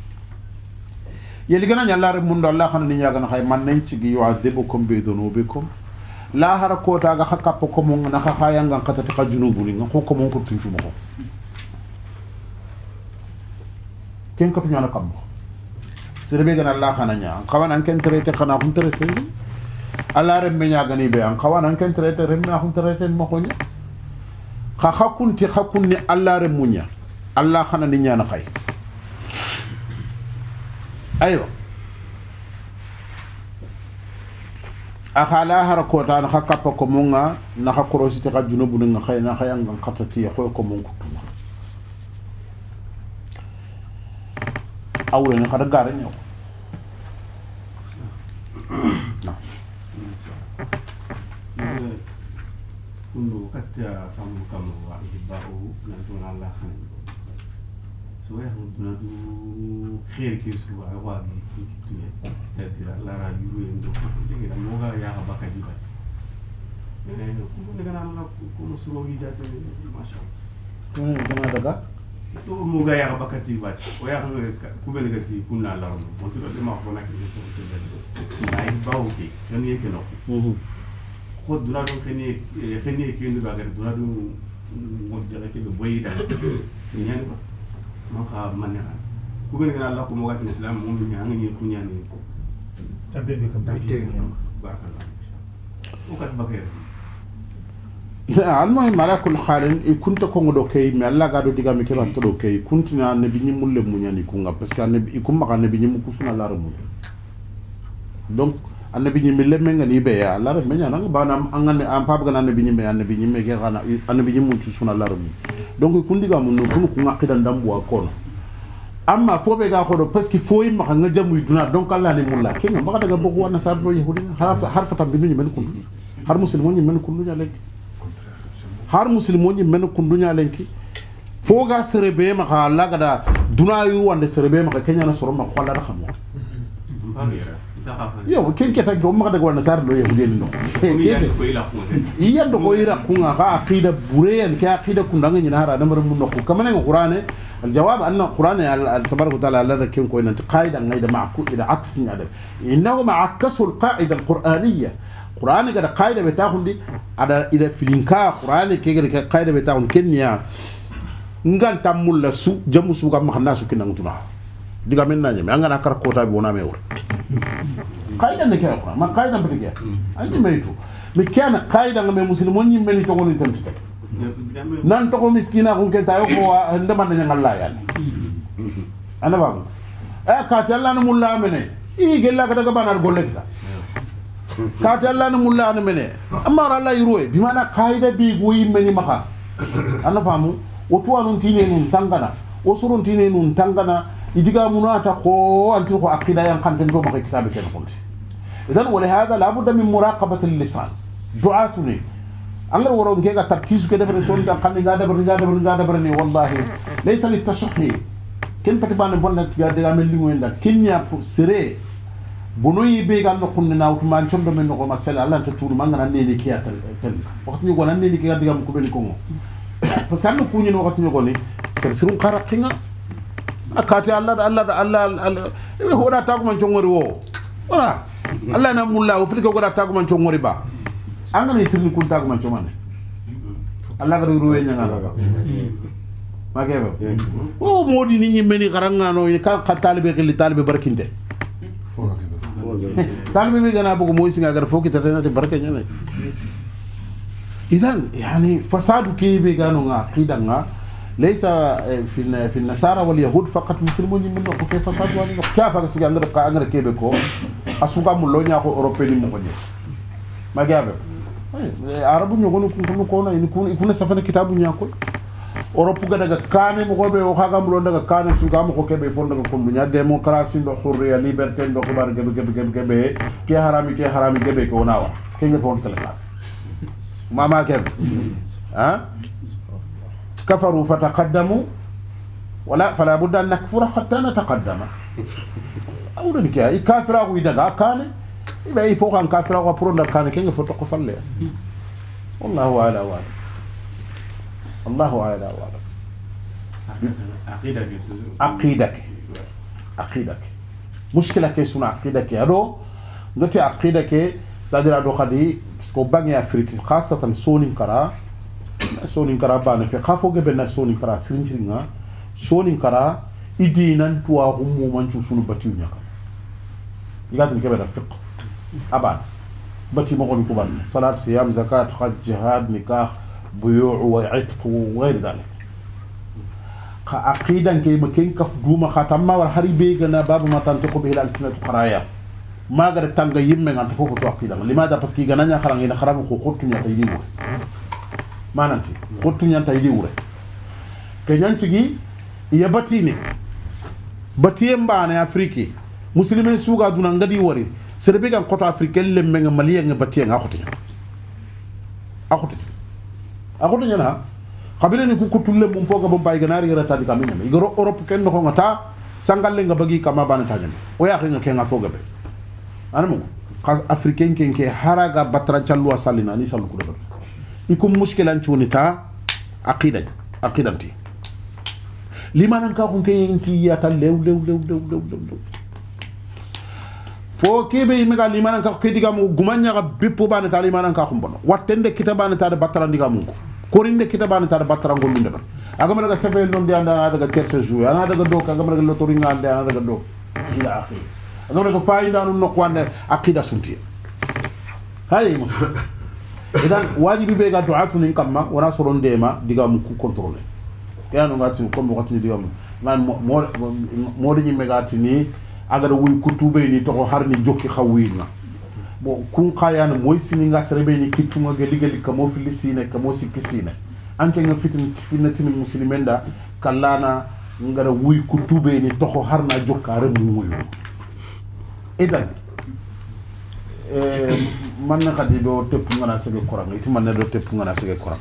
Speaker 1: يلقنا يلا من الله خلنا نيجانا خاي من ننتجي يعذبكم بذنوبكم لا هركوت أجا خكابكم من نخايا عن كتتك جنوبني نخوكم من كنتم جمعه كين كتني أنا كم سربيعنا الله خلنا نيا كمان أنكن تريت خنا هم تريت الله رب نيجاني بيان كمان أنكن تريت رب هم تريت مخوني kha khakunti khakunni allah re munya allah khana ni nyana khay ayo akhala har ko tan khakapa ko munga na khakrositi ka junubu nga khay na khay ngan khatati ko ko mun kutuma awre ni khada gare nyaw
Speaker 3: kundu katta famu kamu wa ibahu nantu Allah khan so ya hundu du khair ki su wa wa ki tuye tadira la ra yuru endo dingira moga ya habaka diba eh ko ne kana Allah ko no suro gi jate masha
Speaker 1: Allah ko dama daga
Speaker 3: to moga ya habaka diba o ya ku be ne gati kunna Allah mo to de ma ko na ki to to de ai bawo ki kan yake no ko duna do kheni kheni ke ndu bagar duna do mo jara ke be boyida nyen ko ma ka manne ku gën nga Allah ko mo wati islam mo ngi nga ngi ku ñani ko
Speaker 2: tabbe be kam
Speaker 3: tabbe barakallah o kat bakere
Speaker 1: المهم على كل حال كنت كونغ دو كاي مي الله غادو ديغا مي كيبان تو دو كاي كنت نا نبي ني مول مو ñani كونغا باسكو نبي يكون ما نبي ني مو كوسنا لا رمو donc annabi ñi mi lemme ngani be ya la remme ñana nga bana angane am pab gana annabi ñi me annabi ñi me ke xana annabi ñi mu ci suna la remme donc ku ndiga mu no ku ku ngakida ndambu wa kono amma fobe ga ko do parce que foyi ma nga jamuy duna donc Allah ni mulla kenga ma daga bokku wana sa do yahudi harfa harfa tam bi ñu men ko har muslimo ñi men ko lu ñale har muslimo ñi men ko lu ñale ki foga serebe ma ka lagada duna yu wande serebe ma ka kenya na soro ma ko la xam yo ken keta go ma daga wana sar do yahudi no iya do ko ira kunga ka aqida bureyan ka aqida kundanga ni hara namar mun no kamane qur'ane الجواب أن القرآن تبارك وتعالى لا ذكر كون أنت قاعدة غير معكوس إلى عكس هذا إنهم عكسوا القاعدة القرآنية القرآن كذا قاعدة بتاعهم دي على إلى فيلينكا القرآن كذا قاعدة بتاعهم كنيا نقال تامل لسو جمو سو كم خناسو كنا نتونا دي كمان نجى ما عندنا كار كوتا بونا ميور قاعدة نكيا القرآن ما قاعدة بتجي أنت ما يتو مكان قاعدة غير مسلمون يمني تقولي تمشي nan to ko miskina kun ke tayo ko hande man nyang Allah ya ana ba e ka talla no mulla mene i gella ka daga banar golle kita kata Allah na mulla na mene amma Allah yiruwe bi mana kaida bi go yimmeni maka ana famu o to anun tine nun tangana o surun tine nun tangana idiga munata ko anti ko akida yan kan den do maka kitabe ken konti idan wala hada la budda min muraqabati al-lisan du'atuni angar woro ngega tarkisu ke defare son dan kan nga defare nga defare nga defare ni wallahi laysa litashahhi ken patibane bonna tiga de amel li ngoynda kenya pour sere bonoyi be gal no kunna nawtu man chondo men ko masala Allah ta turu mangana neni kiyata tan wakati ni gona neni kiyata digam ko beni ko mo parce que ko ni wakati ni goni ser sirun qara kinga akati Allah Allah Allah Allah e hoda ta ko man chongori wo wala Allah na mulla o fili ko goda ta ko man chongori ba angana itirni kun ta ko man chomane Allah ga ruwe nyanga ga magebe o modi ni nyimeni garanga no ka ka talibe khili talibe barkinde talibe mi gana bugo moy singa gar foki tatana te barke nyane idan yani fasadu ki be gano nga qidanga laysa fi fi nasara wal yahud faqat muslimun min ko ke fasadu wani ko kafa ga siga ngara ka ngara kebe ko asuga mu lo nya ko européen mo ko je magabe arabu nyogonu ko ko na ni ko ikuna safana kitabu nya ko Europe ga daga kane mo gobe o kaga mo daga kane su ga mo ko kebe fon daga ko nya démocratie ndo hurriya liberté ndo ko bar gebe gebe gebe gebe ke harami ke harami gebe ko nawa ke nga fon teleka mama gebe ha kafaru fataqaddamu wala fala budda an nakfura hatta nataqaddama awdani ke ay kafira ko daga kane iba il faut kan kafira ko pro daga kane ke nga foto ko falle wallahu ala wa الله أعلى وأعلم.
Speaker 3: عقيدك
Speaker 1: عقيدك عقيدك مشكلة كيسون عقيدك هذا قلت عقيدك سادر هذا خدي سكوباني أفريقيا خاصة سونين كرا سونين كرا بان في خافوا جبنا سونين كرا سرينجنا سونين كرا إدينا توا هم منشوف سونو بتيونيا كم يقدر كبر الفقه أبان بتي مغني كبان صلاة صيام زكاة حج جهاد نكاح بيوع وعتق وغير ذلك عقيدا كي مكين كف دوما ختم ما والحري بيجنا باب ما تنتقو به الألسنة قرايا ما قدر تانغ يمن عن تفوق عقيدا لماذا بس كي جنانيا خرج إن خرج خطوني تيجيوه ما ننتي خطوني تيجيوه كنيان تيجي يبتيني بتيم بانه أفريقي مسلمين سوغا دونا غدي وري سربيغان قطع أفريقيا لمن ماليا بتيم أخوتي أخوتي ako nyana kabile ni ku kutulle mum poga bom bay ganari yara tadi kamina igoro Europe ken no ngata sangalle nga bagi kama bana tajam o ya xinga ken nga foga be anamu khas africain ken ke haraga batra chalwa salina ni salu ku de ikum mushkilan chunita aqida aqidanti limanan ka kun ke yinti yata lew lew lew lew lew lew fo kebe imega limanan ka ke diga mu gumanya ga bippo bana ta limanan ka khumbono wattende kitabana ta batara ndiga mu korinde kitabana ta batara ngollu ndeba agama daga sefel non di anda daga terce jour ana daga do agama daga lotori ngande ana daga do ila akhir agama daga faida non no kwanne aqida sunti hay mo idan wajibi be ga du'atu nin kamma wala soron dema diga mu ku contrôler yanu ngati ko mo watni diga mu man mo mo de nyimegati ni agara wuy kutube ni to harni jokki khawina bo kun khayana moy sini nga serebe ni kitunga geligali kamo filisine kamo sikisine anke nga fitin finatin muslimenda kallana ngara wuy kutube ni to harna jokkare mu moy idan eh man na khadi do tepp ngana sege korang iti man na do tepp ngana sege korang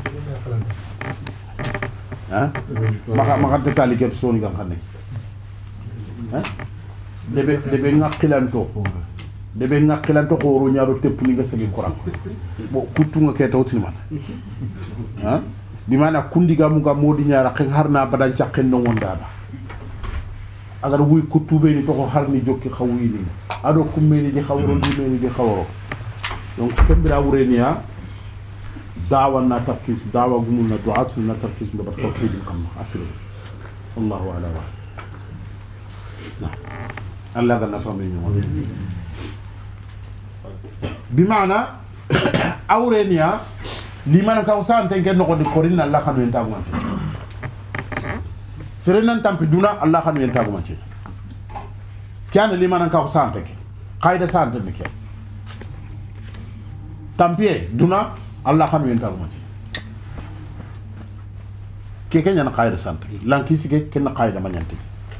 Speaker 1: ha maka maka te taliket soni ga xane ha debe debe ngakilanto debe ngakilanto ko ro nyaaro tepp ni nga segi koran bo kutunga ke tawti man ha bi mana kundiga mu ga modi nyaara xen harna badan ci xen no wonda ba agar wuy kutube ni to ko harni jokki xawwi ni ado kummeni di xawro di meni di xawro donc kembira wureniya da'wa na tarkis da'wa gumul na du'atu na tarkis ndo ba tawhid kam asri Allahu ala wa الله قال نفهمين بمعنى أورينيا لمن كوسان تنكر نقول كورين الله خانو ينتابو مانشي سرنا تامبي دونا الله خانو ينتابو مانشي كان لمن كوسان تنكر قاعدة سان تنكر tampie duna Allah khanu yenta mati ke kenya na qaida sante lanki sige ken na qaida manyanti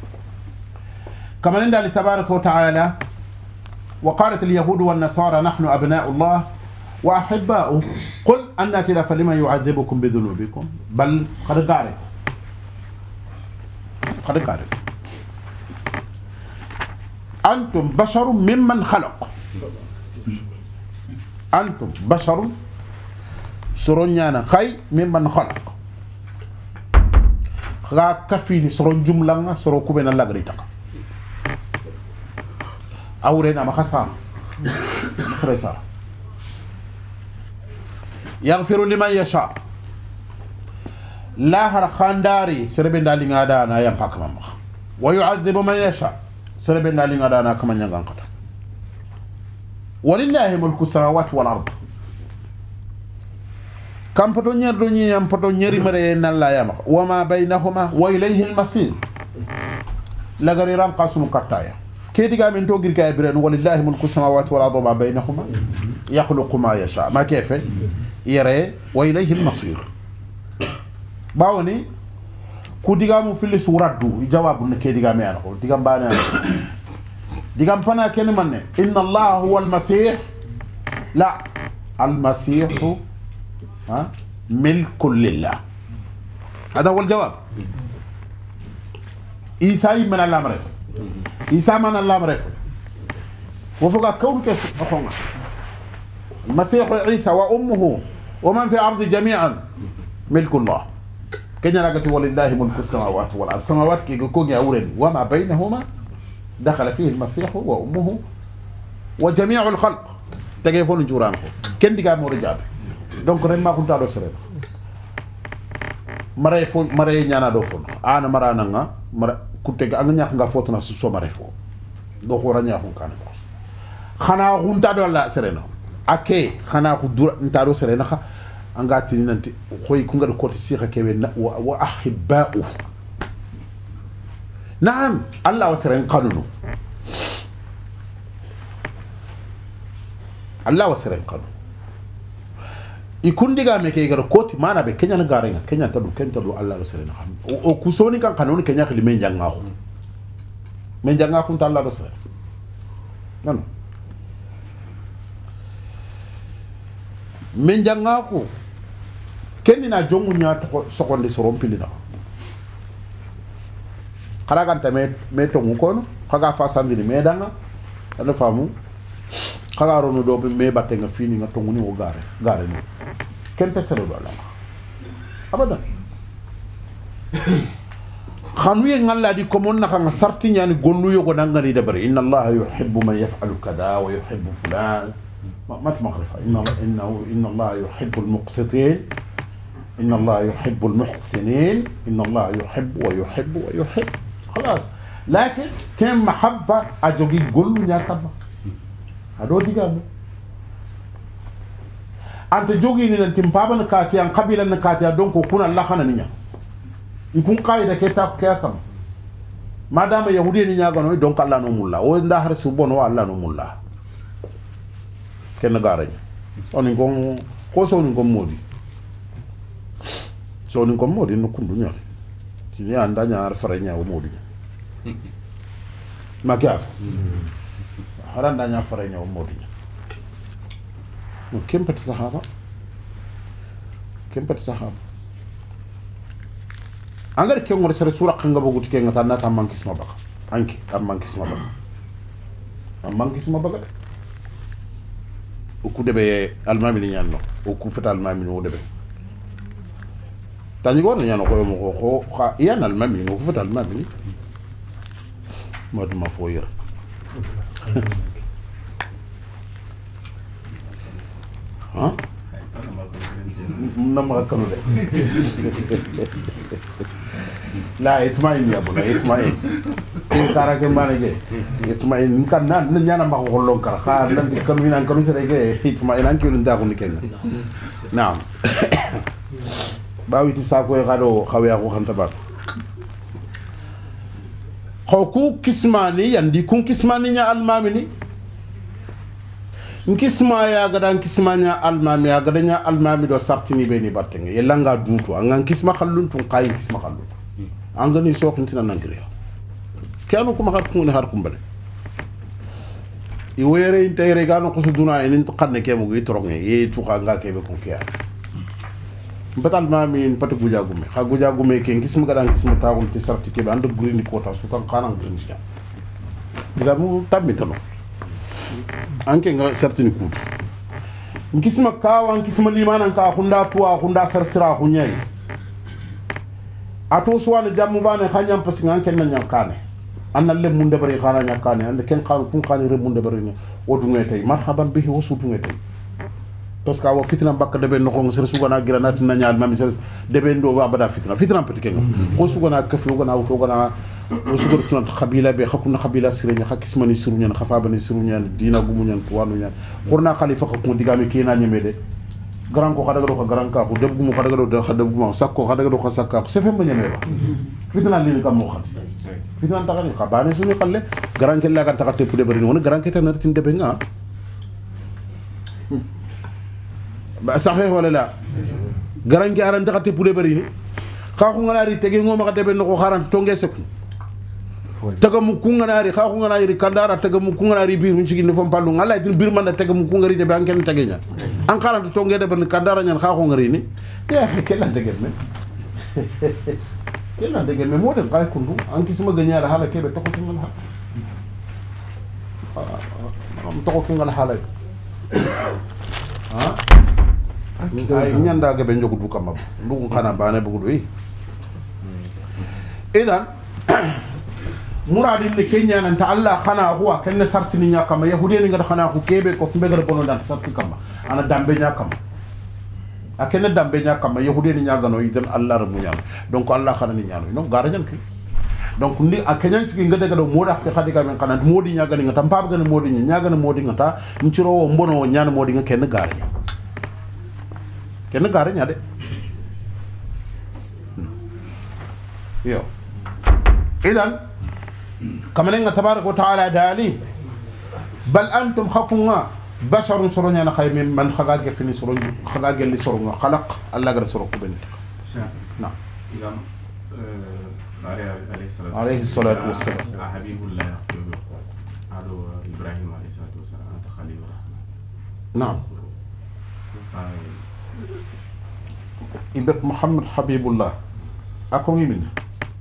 Speaker 1: kama nenda li tabaraka wa taala وقالت اليهود والنصارى نحن أبناء الله وأحباؤه قل أن تلا فلما يعذبكم بذنوبكم بل قد قارئ قد قارئ أنتم بشر ممن خلق أنتم بشر سرونيانا خي ممن خلق خا كفيني سرون جملة سرو كوبنا لاغريتا أورينا مخصا خريصا يغفر لمن يشاء لا هر خانداري سربن دالي غادانا يمباك مامخ ويعذب من يشاء سربن دالي غادانا كما نيغان قتا ولله ملك السماوات والارض كم فتو نير دو ني يام فتو نيري مري نالا يامخ وما بينهما واليه المصير لغري رام قاسم كتايا كيدغا من توغير كاي برن ولله ملك السماوات والارض وما بينهما يخلق ما يشاء ما كيف يرى واليه المصير باوني كو ديغامو في السورادو جواب كيدغا مي انكو ديغام بانا ديغام فانا كين من ان الله هو المسيح لا المسيح ها ملك لله هذا هو الجواب عيسى من الله مرف عيسى من الله مرف وفوق كون كيس اخونا المسيح عيسى وامه ومن في الارض جميعا ملك الله كنا نقول ولله ملك السماوات والارض السماوات كي يكون يورن وما بينهما دخل فيه المسيح وامه وجميع الخلق تجيفون جورانكو كن ديغا مو رجاب دونك رن ما كنت ادو سري maray fo maray nyana do fon ana marana nga mara kutte ga nga nga fotuna su so maray fo do xora nya xon kan ko xana xunta do la sereno ake xana ku dura nta do serena xa anga tini nanti xoy ku ngal ko ti sixa kebe wa ahibba'u na'am allah wa seren qanunu allah wa seren qanunu ikundi ga meke gara koti mana be kenya na garenga kenya tadu kenya tadu allah sere na xam o kusoni kan kanoni kenya khali men janga ko men janga ko ta allah do sere non men janga ko kenni na jongu nya to sokonde sorom pilina kala kan tame me to ngu kono kaga fa sandini me danga ala famu kaga rono do be me batte nga fini nga to nguni o gare gare ni kente sero do Allah abada xanuye ngalla di komon na nga sarti nyani gollu yo ko dangani de bari inna Allah yuhibbu man yaf'alu kada wa yuhibbu fulan ما تمغرفة إن إنه إن الله يحب المقسطين إن الله يحب المحسنين إن الله يحب ويحب ويحب خلاص لكن كم محبة أجوجي قول يا كبا هذا ديجامو أنت جوجي إن تيمبابا نكاتي أن قبيلة نكاتي دونك وكون الله خنا نيا يكون قايدة كتاب كياكم ما دام يهودي نيا كانوا دونك الله نمولا وإن ده هرسوبون الله نمولا كنا قارين أنا نقول كوسو نقول مودي سو نقول مودي نكون دنيا كني عندنا عارف فرينيا ومودي ما كيف هران دنيا فرينيا ومودي كم بتسحبها كم بتسحب أنغير كم مرة سر سورة كنغا بقول تكين غتانا تامن كيسما بقى أنكي تامن كيسما بقى تامن كيسما بقى oku debe almami ni ñanno oku feta almami no debe tani go ñano ko mo ko xa yan almami no ko feta almami ni moduma fo yer ha nama kanu de la itmain ya bona itmain in karake manage itmain kan nan nyana ma ko lon kar kha nan di kanu nan kanu sere ge itmain an kilu nda ko ni ken naam bawiti sa ko gado xawya ko xanta ba xoku kismani yandi kun kismani nya almamini nkisma ya gada nkisma nya almami ya gada nya almami do sartini be ni battenge yelanga dutu anga nkisma khallun tun qay nkisma khallun anga ni so xintina nangriya kanu kuma har kun har kumbale i were intere gano ko suduna en xanne ke mo gi toronge ye tu nga ke be ko kiya batal mami patu guja gume xa guja gume ke nkisma gada nkisma taawul ti sarti ke be ando gurini kota su kan xana gurini ja diga mu tamitano anke nga sartini kutu nkisma kawa nkisma limana ka khunda tuwa khunda sarsira khunyai ato suwana jamu bane khanyam pasi nganke na nyakane anna le munde bari khana nyakane ande ken khanu kun khani re munde bari ni odu ngete marhaban bihi wasutu ngete parce que awa fitna bakka debe no ko ser sugana granati na nyaal mami ser debe ndo wa bada fitna fitna pati ken ko sugana kafi gana auto gana sugar tuna khabila be khakuna khabila sirenya khakismani sirunya khafabani sirunya dina gumunyan tuwanu nya qurna khalifa khakun digami kina nyemede grand ko khadaga do ko grand ka ko debbu mo khadaga do khadaga mo sakko khadaga do ko sakka se fe mo nyeme ba fitna li kam mo khati fitna tagani khabane sunu khalle grand kella kan takate pude bari non grand keta nartin debe nga ba sahih wala la grand ki aran takate pude bari ni ka ko ngari tege ngoma ka debe no ko kharan tonge sekku tagamu kunganari xa kunganari kandara tagamu kunganari biru ci ginne fam pallu ngala tin bir man tagamu kungari de banken tagenya an xarante to ngede ben kandara ñan xa kungari ni ya kella degen me kella degen me modem xay kundu an kisuma ganyala hala kebe to ko tingal ha am to ko tingal hala ha ay ñanda ga be njogu du kamab ndu xana bane bu du yi idan muradi ni kenya nan ta Allah khana huwa kenne sartini nya kama yahudi ni ngada khana ku kebe ko fumbe gara bono dan sarti kama ana dambe nya kama akene dambe nya kama yahudi ni nya gano idan Allah rabu nya donc Allah khana ni nya no gara jan ki donc ndi akenya ci ngada gado moda ke khadi ga men kana modi nya gani ngata pab gana modi nya gana modi ngata ni ci rowo mbono nya modi nga ken gara nya ken gara nya de yo idan كمان تبارك وتعالى دالي بل أنتم خفونا بشر سرنا نخيم من خلاق فيني سرون خلاق اللي سرنا خلق الله قد سرق بنت نعم عليه الصلاة والسلام
Speaker 3: حبيب الله هذا إبراهيم عليه الصلاة والسلام أنت خليل
Speaker 1: نعم إبراهيم محمد حبيب الله أكون منه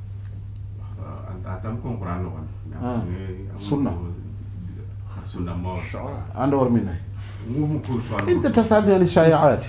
Speaker 3: تمكن قرآن وان
Speaker 1: سنة
Speaker 3: سنة ما
Speaker 1: أنا ورمينا أنت تسألني عن الشائعات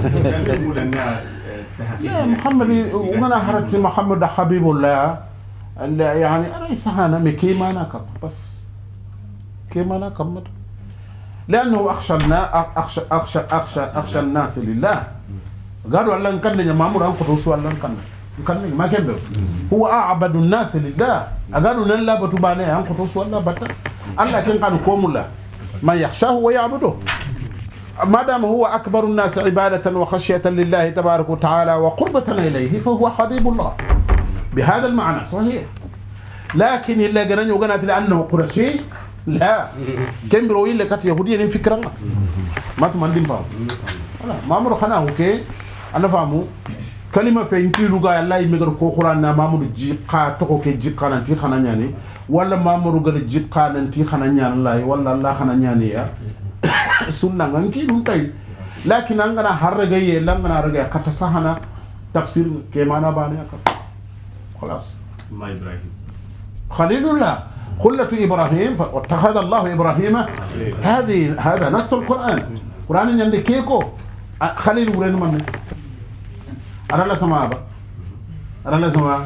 Speaker 1: لا محمد وأنا حركت محمد حبيب الله يعني أنا إسحانا مكيما ناكم بس كيما ناكم لأنه أخشى أخشى أخشى أخشى أخشى الناس لله قالوا الله نكلم مامور أنقذ وسوا الله نكلم كان ما كان هو أعبد الناس لله أقالوا نلا بتبانه أنك توصل الله بتا الله كان قالوا قوم الله ما يخشاه ويعبده ما دام هو أكبر الناس عبادة وخشية لله تبارك وتعالى وقربة إليه فهو حبيب الله بهذا المعنى صحيح لكن إلا جنان وجنات لأنه قرشي لا كم روي لك يهودي فكرة ما تمندين فهم ما مر خناه كي أنا فهمه كلمة في إنتي لغة الله يمكن كوخران نامامو جيقا توكو كي جيقا ننتي خنا نياني ولا مامو رغل جيقا ننتي خنا نيان الله ولا الله خنا نياني يا سنة نانكي نمتاي لكن أنغنا هرغي لنغنا رغي كتساهنا تفسير كيمانا باني أكبر خلاص
Speaker 3: ما إبراهيم
Speaker 1: خليل الله خلة إبراهيم واتخذ الله إبراهيم هذه هذا نص القرآن قرآن يندي كيكو خليل ورين من أنا لا سماع با أنا لا سماع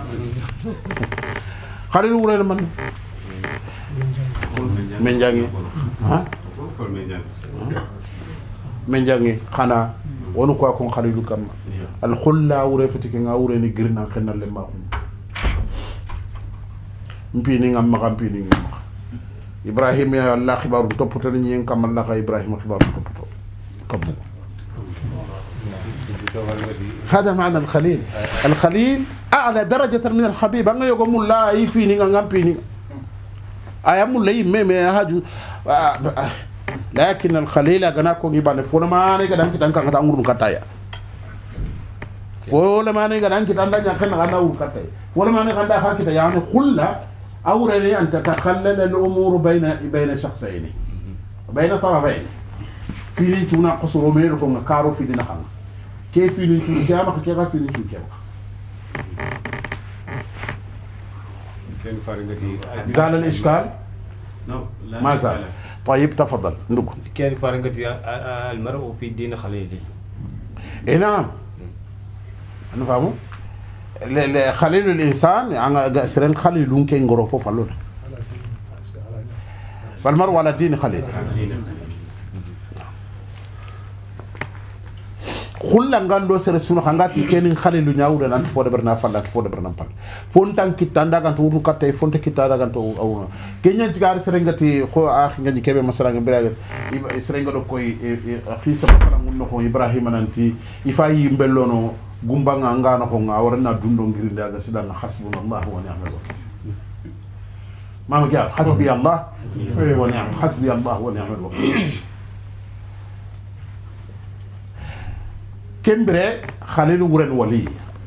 Speaker 1: خليل ورين من من جاني ها من جاني خنا ونكو أكون خليل كم الخلة ورفتك إن أوريني جرنا خنا لما هم مبينين أم مغامبينين إبراهيم يا الله خبار تبتني ين كم الله إبراهيم خبار تبتو كم هذا معنى الخليل الخليل أعلى درجة من الحبيب أنا يقول الله يفيني أنا بيني أيام الله يمم يا هاجو lakin al khalila gana ko ngibane fo ma ne ga dan kitan kan ta ngurun kataya fo le ma ne ga dan kitan da kan na ur kataya fo le ma ne ganda ha kita yani khulla awrani an tatakhallala al umur bayna bayna shakhsayn bayna tarafayn fini tuna qasru me ko ngaro fi dina xam ke fini tu kiyama ke ga fini tu kiyama زال الإشكال؟ ما زال. طيب تفضل نقول.
Speaker 4: كان فارنقتي المرء في الدين خليلي.
Speaker 1: إيه نعم. نفهمه؟ خليل الإنسان يعني سرين خليلون كين غروفو فلون. فالمرء على الدين خليل. khulla ngando sere sunu khangati kenin khalilu nyaawre nan fo de berna fallat fo de berna pal fontan kitanda gan to wonu katte fonte kitanda gan to awuna kenya tigar sere ngati ko akh ngani kebe masala ngabira sere ngado koy khisa masala ngunno ko ibrahim nanti ifayi mbellono gumba nga ngano ko nga warna dundo ngirinde aga sidanga hasbunallahu wa ni'mal wakeel mama gya hasbi allah wa ni'mal hasbi allah wa ni'mal wakeel كمبرة خليل ورن ولي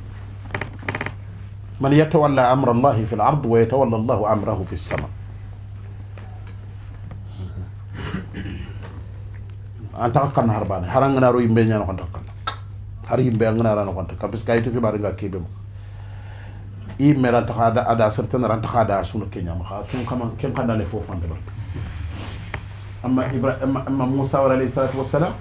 Speaker 1: من يتولى أمر الله في الأرض ويتولى الله أمره في السماء أنت أقلنا هربان هرانغنا روي مبينيا نقول تقل هريم بيانغنا رانا نقول تقل بس كايتو في بارنغا كيبم إيه مران تخادا أدا سرتنا ران تخادا سونو كينيا مخا كم كم كم كنا لفوفان دلوك أما إبراهيم أما موسى عليه الصلاة والسلام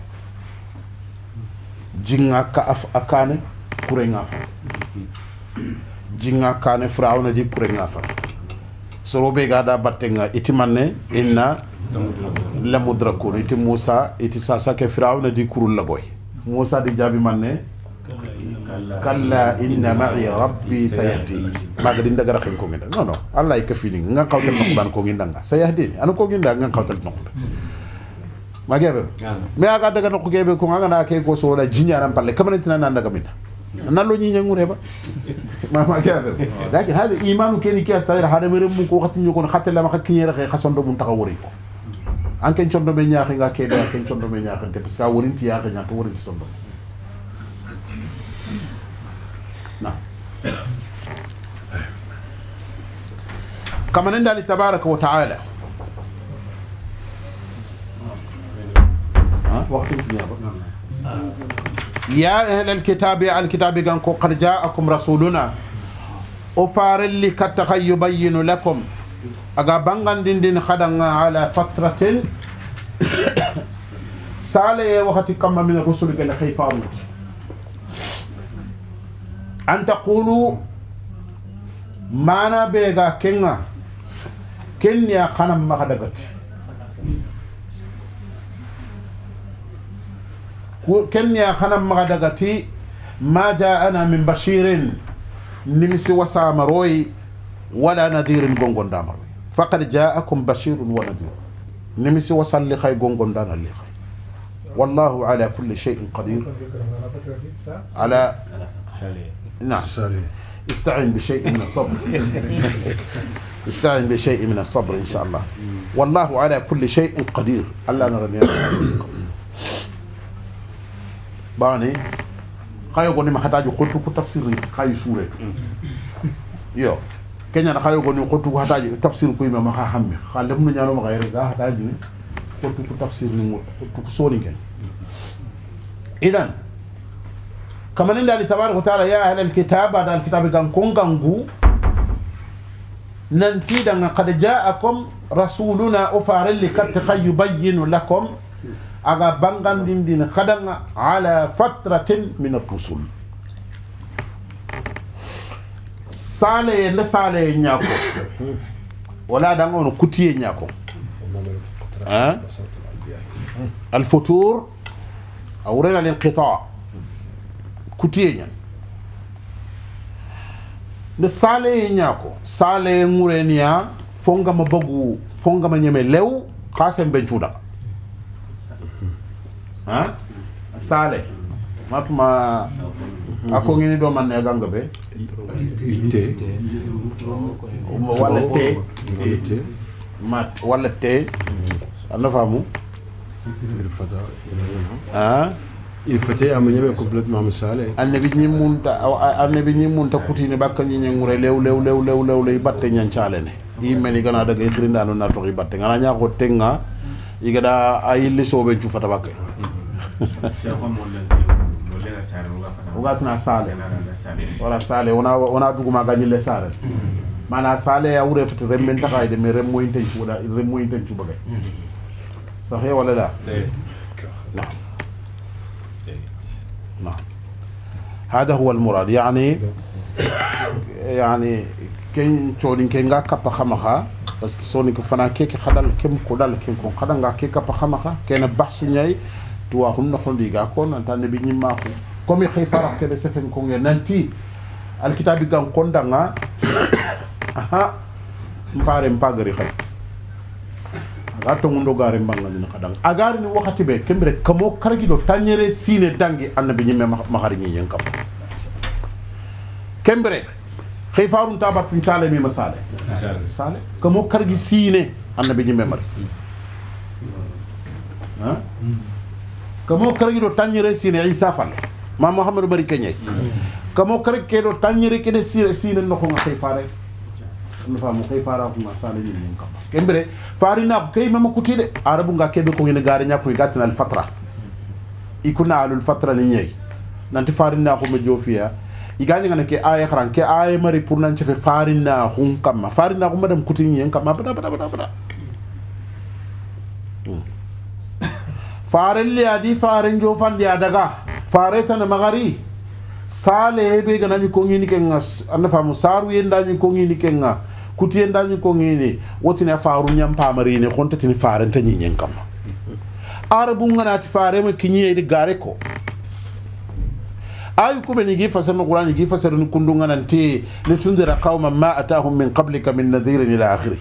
Speaker 1: jinga ka af akane kurenga fa jinga kane firauna di kurenga fa sorobe gada battenga itimanne inna la mudrakun iti musa iti sasa ke firauna di kurul lagoy musa di jabi manne kalla inna ma'i rabbi sayahdi maga dinda gara ken ko nginda no no allah e kafini nga kawtal no ban ko nginda nga sayahdi an ko nginda nga kawtal no magebe me aga daga no gebe ko ngana ke ko so la jinya ran palle kamane tina nan daga minna nallo nyi nyangure ba ma magebe lakin hada imanu keni kiya sayra hada mere mu ko khati ñu ko khatte la ma khakki re khasando mu taxawori fo an ken chondo be nyaaxi nga ke be ken chondo be nyaaxi te sa worinti ya nya to worinti sondo na kama nenda li tabaraka wa taala يا أهل الكتاب الكتاب قال قد جاءكم رسولنا أفار اللي كتخي يبين لكم أقابنغن دين دين خدنا على فترة سالي وقت كما من الرسل قال خيفان أن تقولوا مانا بيغا كنا كنيا خنم مخدقت كنيا خنم مغدغتي ما جاءنا من بشير نمسي وسامروي ولا نذير غونغون دامروي فقد جاءكم بشير ونذير نمسي وصل لخي غونغون دانا لي والله على كل شيء قدير على نعم استعن بشيء من الصبر استعن بشيء من الصبر ان شاء الله والله على كل شيء قدير الله نرني bani kayo goni ma hataji khotu ku tafsir ni kayo sure yo kenya na kayo goni khotu ku hataji tafsir ku ma ha hamme khalam nu nyalo ma gayre ga hataji ni khotu ku tafsir ni khotu ku soni ken idan kama ninda li tabaraka taala ya ahla alkitaba da alkitabi kan kongangu nanti da qad ja'akum rasuluna ufaral likat yubayyin lakum aga bangan din din khadanga ala fatratin min ar-rusul sale na sale nyako wala da ngono kutiye nyako ha al-futur awrena al-inqita' kutiye nya na sale nyako sale ngurenia fonga mabagu fonga manyeme lew khasem bentuda ha sale matuma ako ngini do man ne ganga be ite wala te mat wala te ana famu
Speaker 5: ah il fete am ñebe complètement misale
Speaker 1: annabi ñi munta annabi ñi munta kutini bakka ñi ngure lew lew lew lew lew lay batte ñan calene i meli gana daga ikhrinda no na to batte ngana nya ko tenga igada ayilli sobe ci fata bakke uga tuna sale wala sale ona ona duguma gani le sale mana sale ya wure fata remben takay de me remmo inte ci wala remmo inte ci bagay sahih wala la نعم نعم هذا هو المراد يعني يعني كين تشونين كين غا كابا خمخا بس كسوني كفنا كيك خدال كم كودال كين كون خدان غا كيك كابا خمخا كين بحث نياي تو هم نخون دي غا كون انت نبي ني ماكو كومي خيفار كده سفن كون نانتي الكتاب غان كون داغا اها مباري مباغري خاي gato mundo gare mbanga ni kadang agari ni wakati be kembere kamo karagi do tanyere sine dangi annabi nyimme mahari nyi yen kam kembere khayfarun tabat bin tale mi masale sale kamo karagi sine annabi nyimme mari ha kamo karagi do tanyere sine isa fal ma muhammadu bari kenyay kamo karagi ke do tanyere kede sine no ko khayfare no famu khayfara ko masale ni yen kam kembere farina kay mama kutide arabu nga kebe ko ngene gare nyako gatna al fatra ikuna al fatra ni nyey nanti farina ko me jofiya igani ngane ke ay khran ke ay mari pour nan cefe farina hun kam farina ko madam kutini nyen kam bada bada bada bada farelli adi faren jo fandi adaga fareta na magari sale be ganani ko ngini kenga anna famu saru yenda ni ko ngini kenga kutiye ndani ko ngini wotina faaru nyam pamari ne konta tini faaren tan nyen kam arabu ngana ti faare ma kinyi di gare ko ayu ko beni gi fasar no qur'ani gi fasar ni kundu ngana ti li tunzira qauman ma atahum min qablika min nadhirin ila akhirih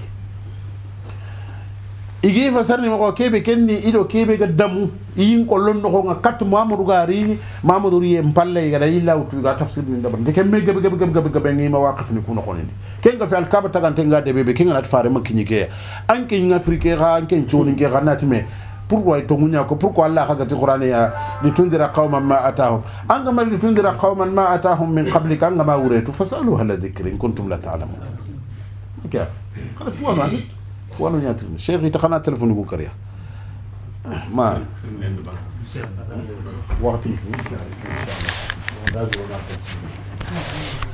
Speaker 1: igi fasar ni ko kebe kenni ido kebe ga damu yin ko lon ko nga kat mamadou gari mamadou riye mpalle ga dai lawtu ga tafsir ni dabar de kemme gabe gabe gabe gabe gabe ngi ma waqif ni kuno konini ken ga fi al kaba tagante nga de bebe ken na faare makini ke anke nga afrique ga anke choni ke ga natime pourquoi to munya ko pourquoi allah ga ti qur'ani ya li tundira qauman ma atahum anga ma li tundira qauman ma atahum min qablika anga ma wuretu fasalu hal dhikrin kuntum la ta'lamun kya kada tuwa ma wano nyati cheikh ita kana telefon ko kariya ma waxtu inshallah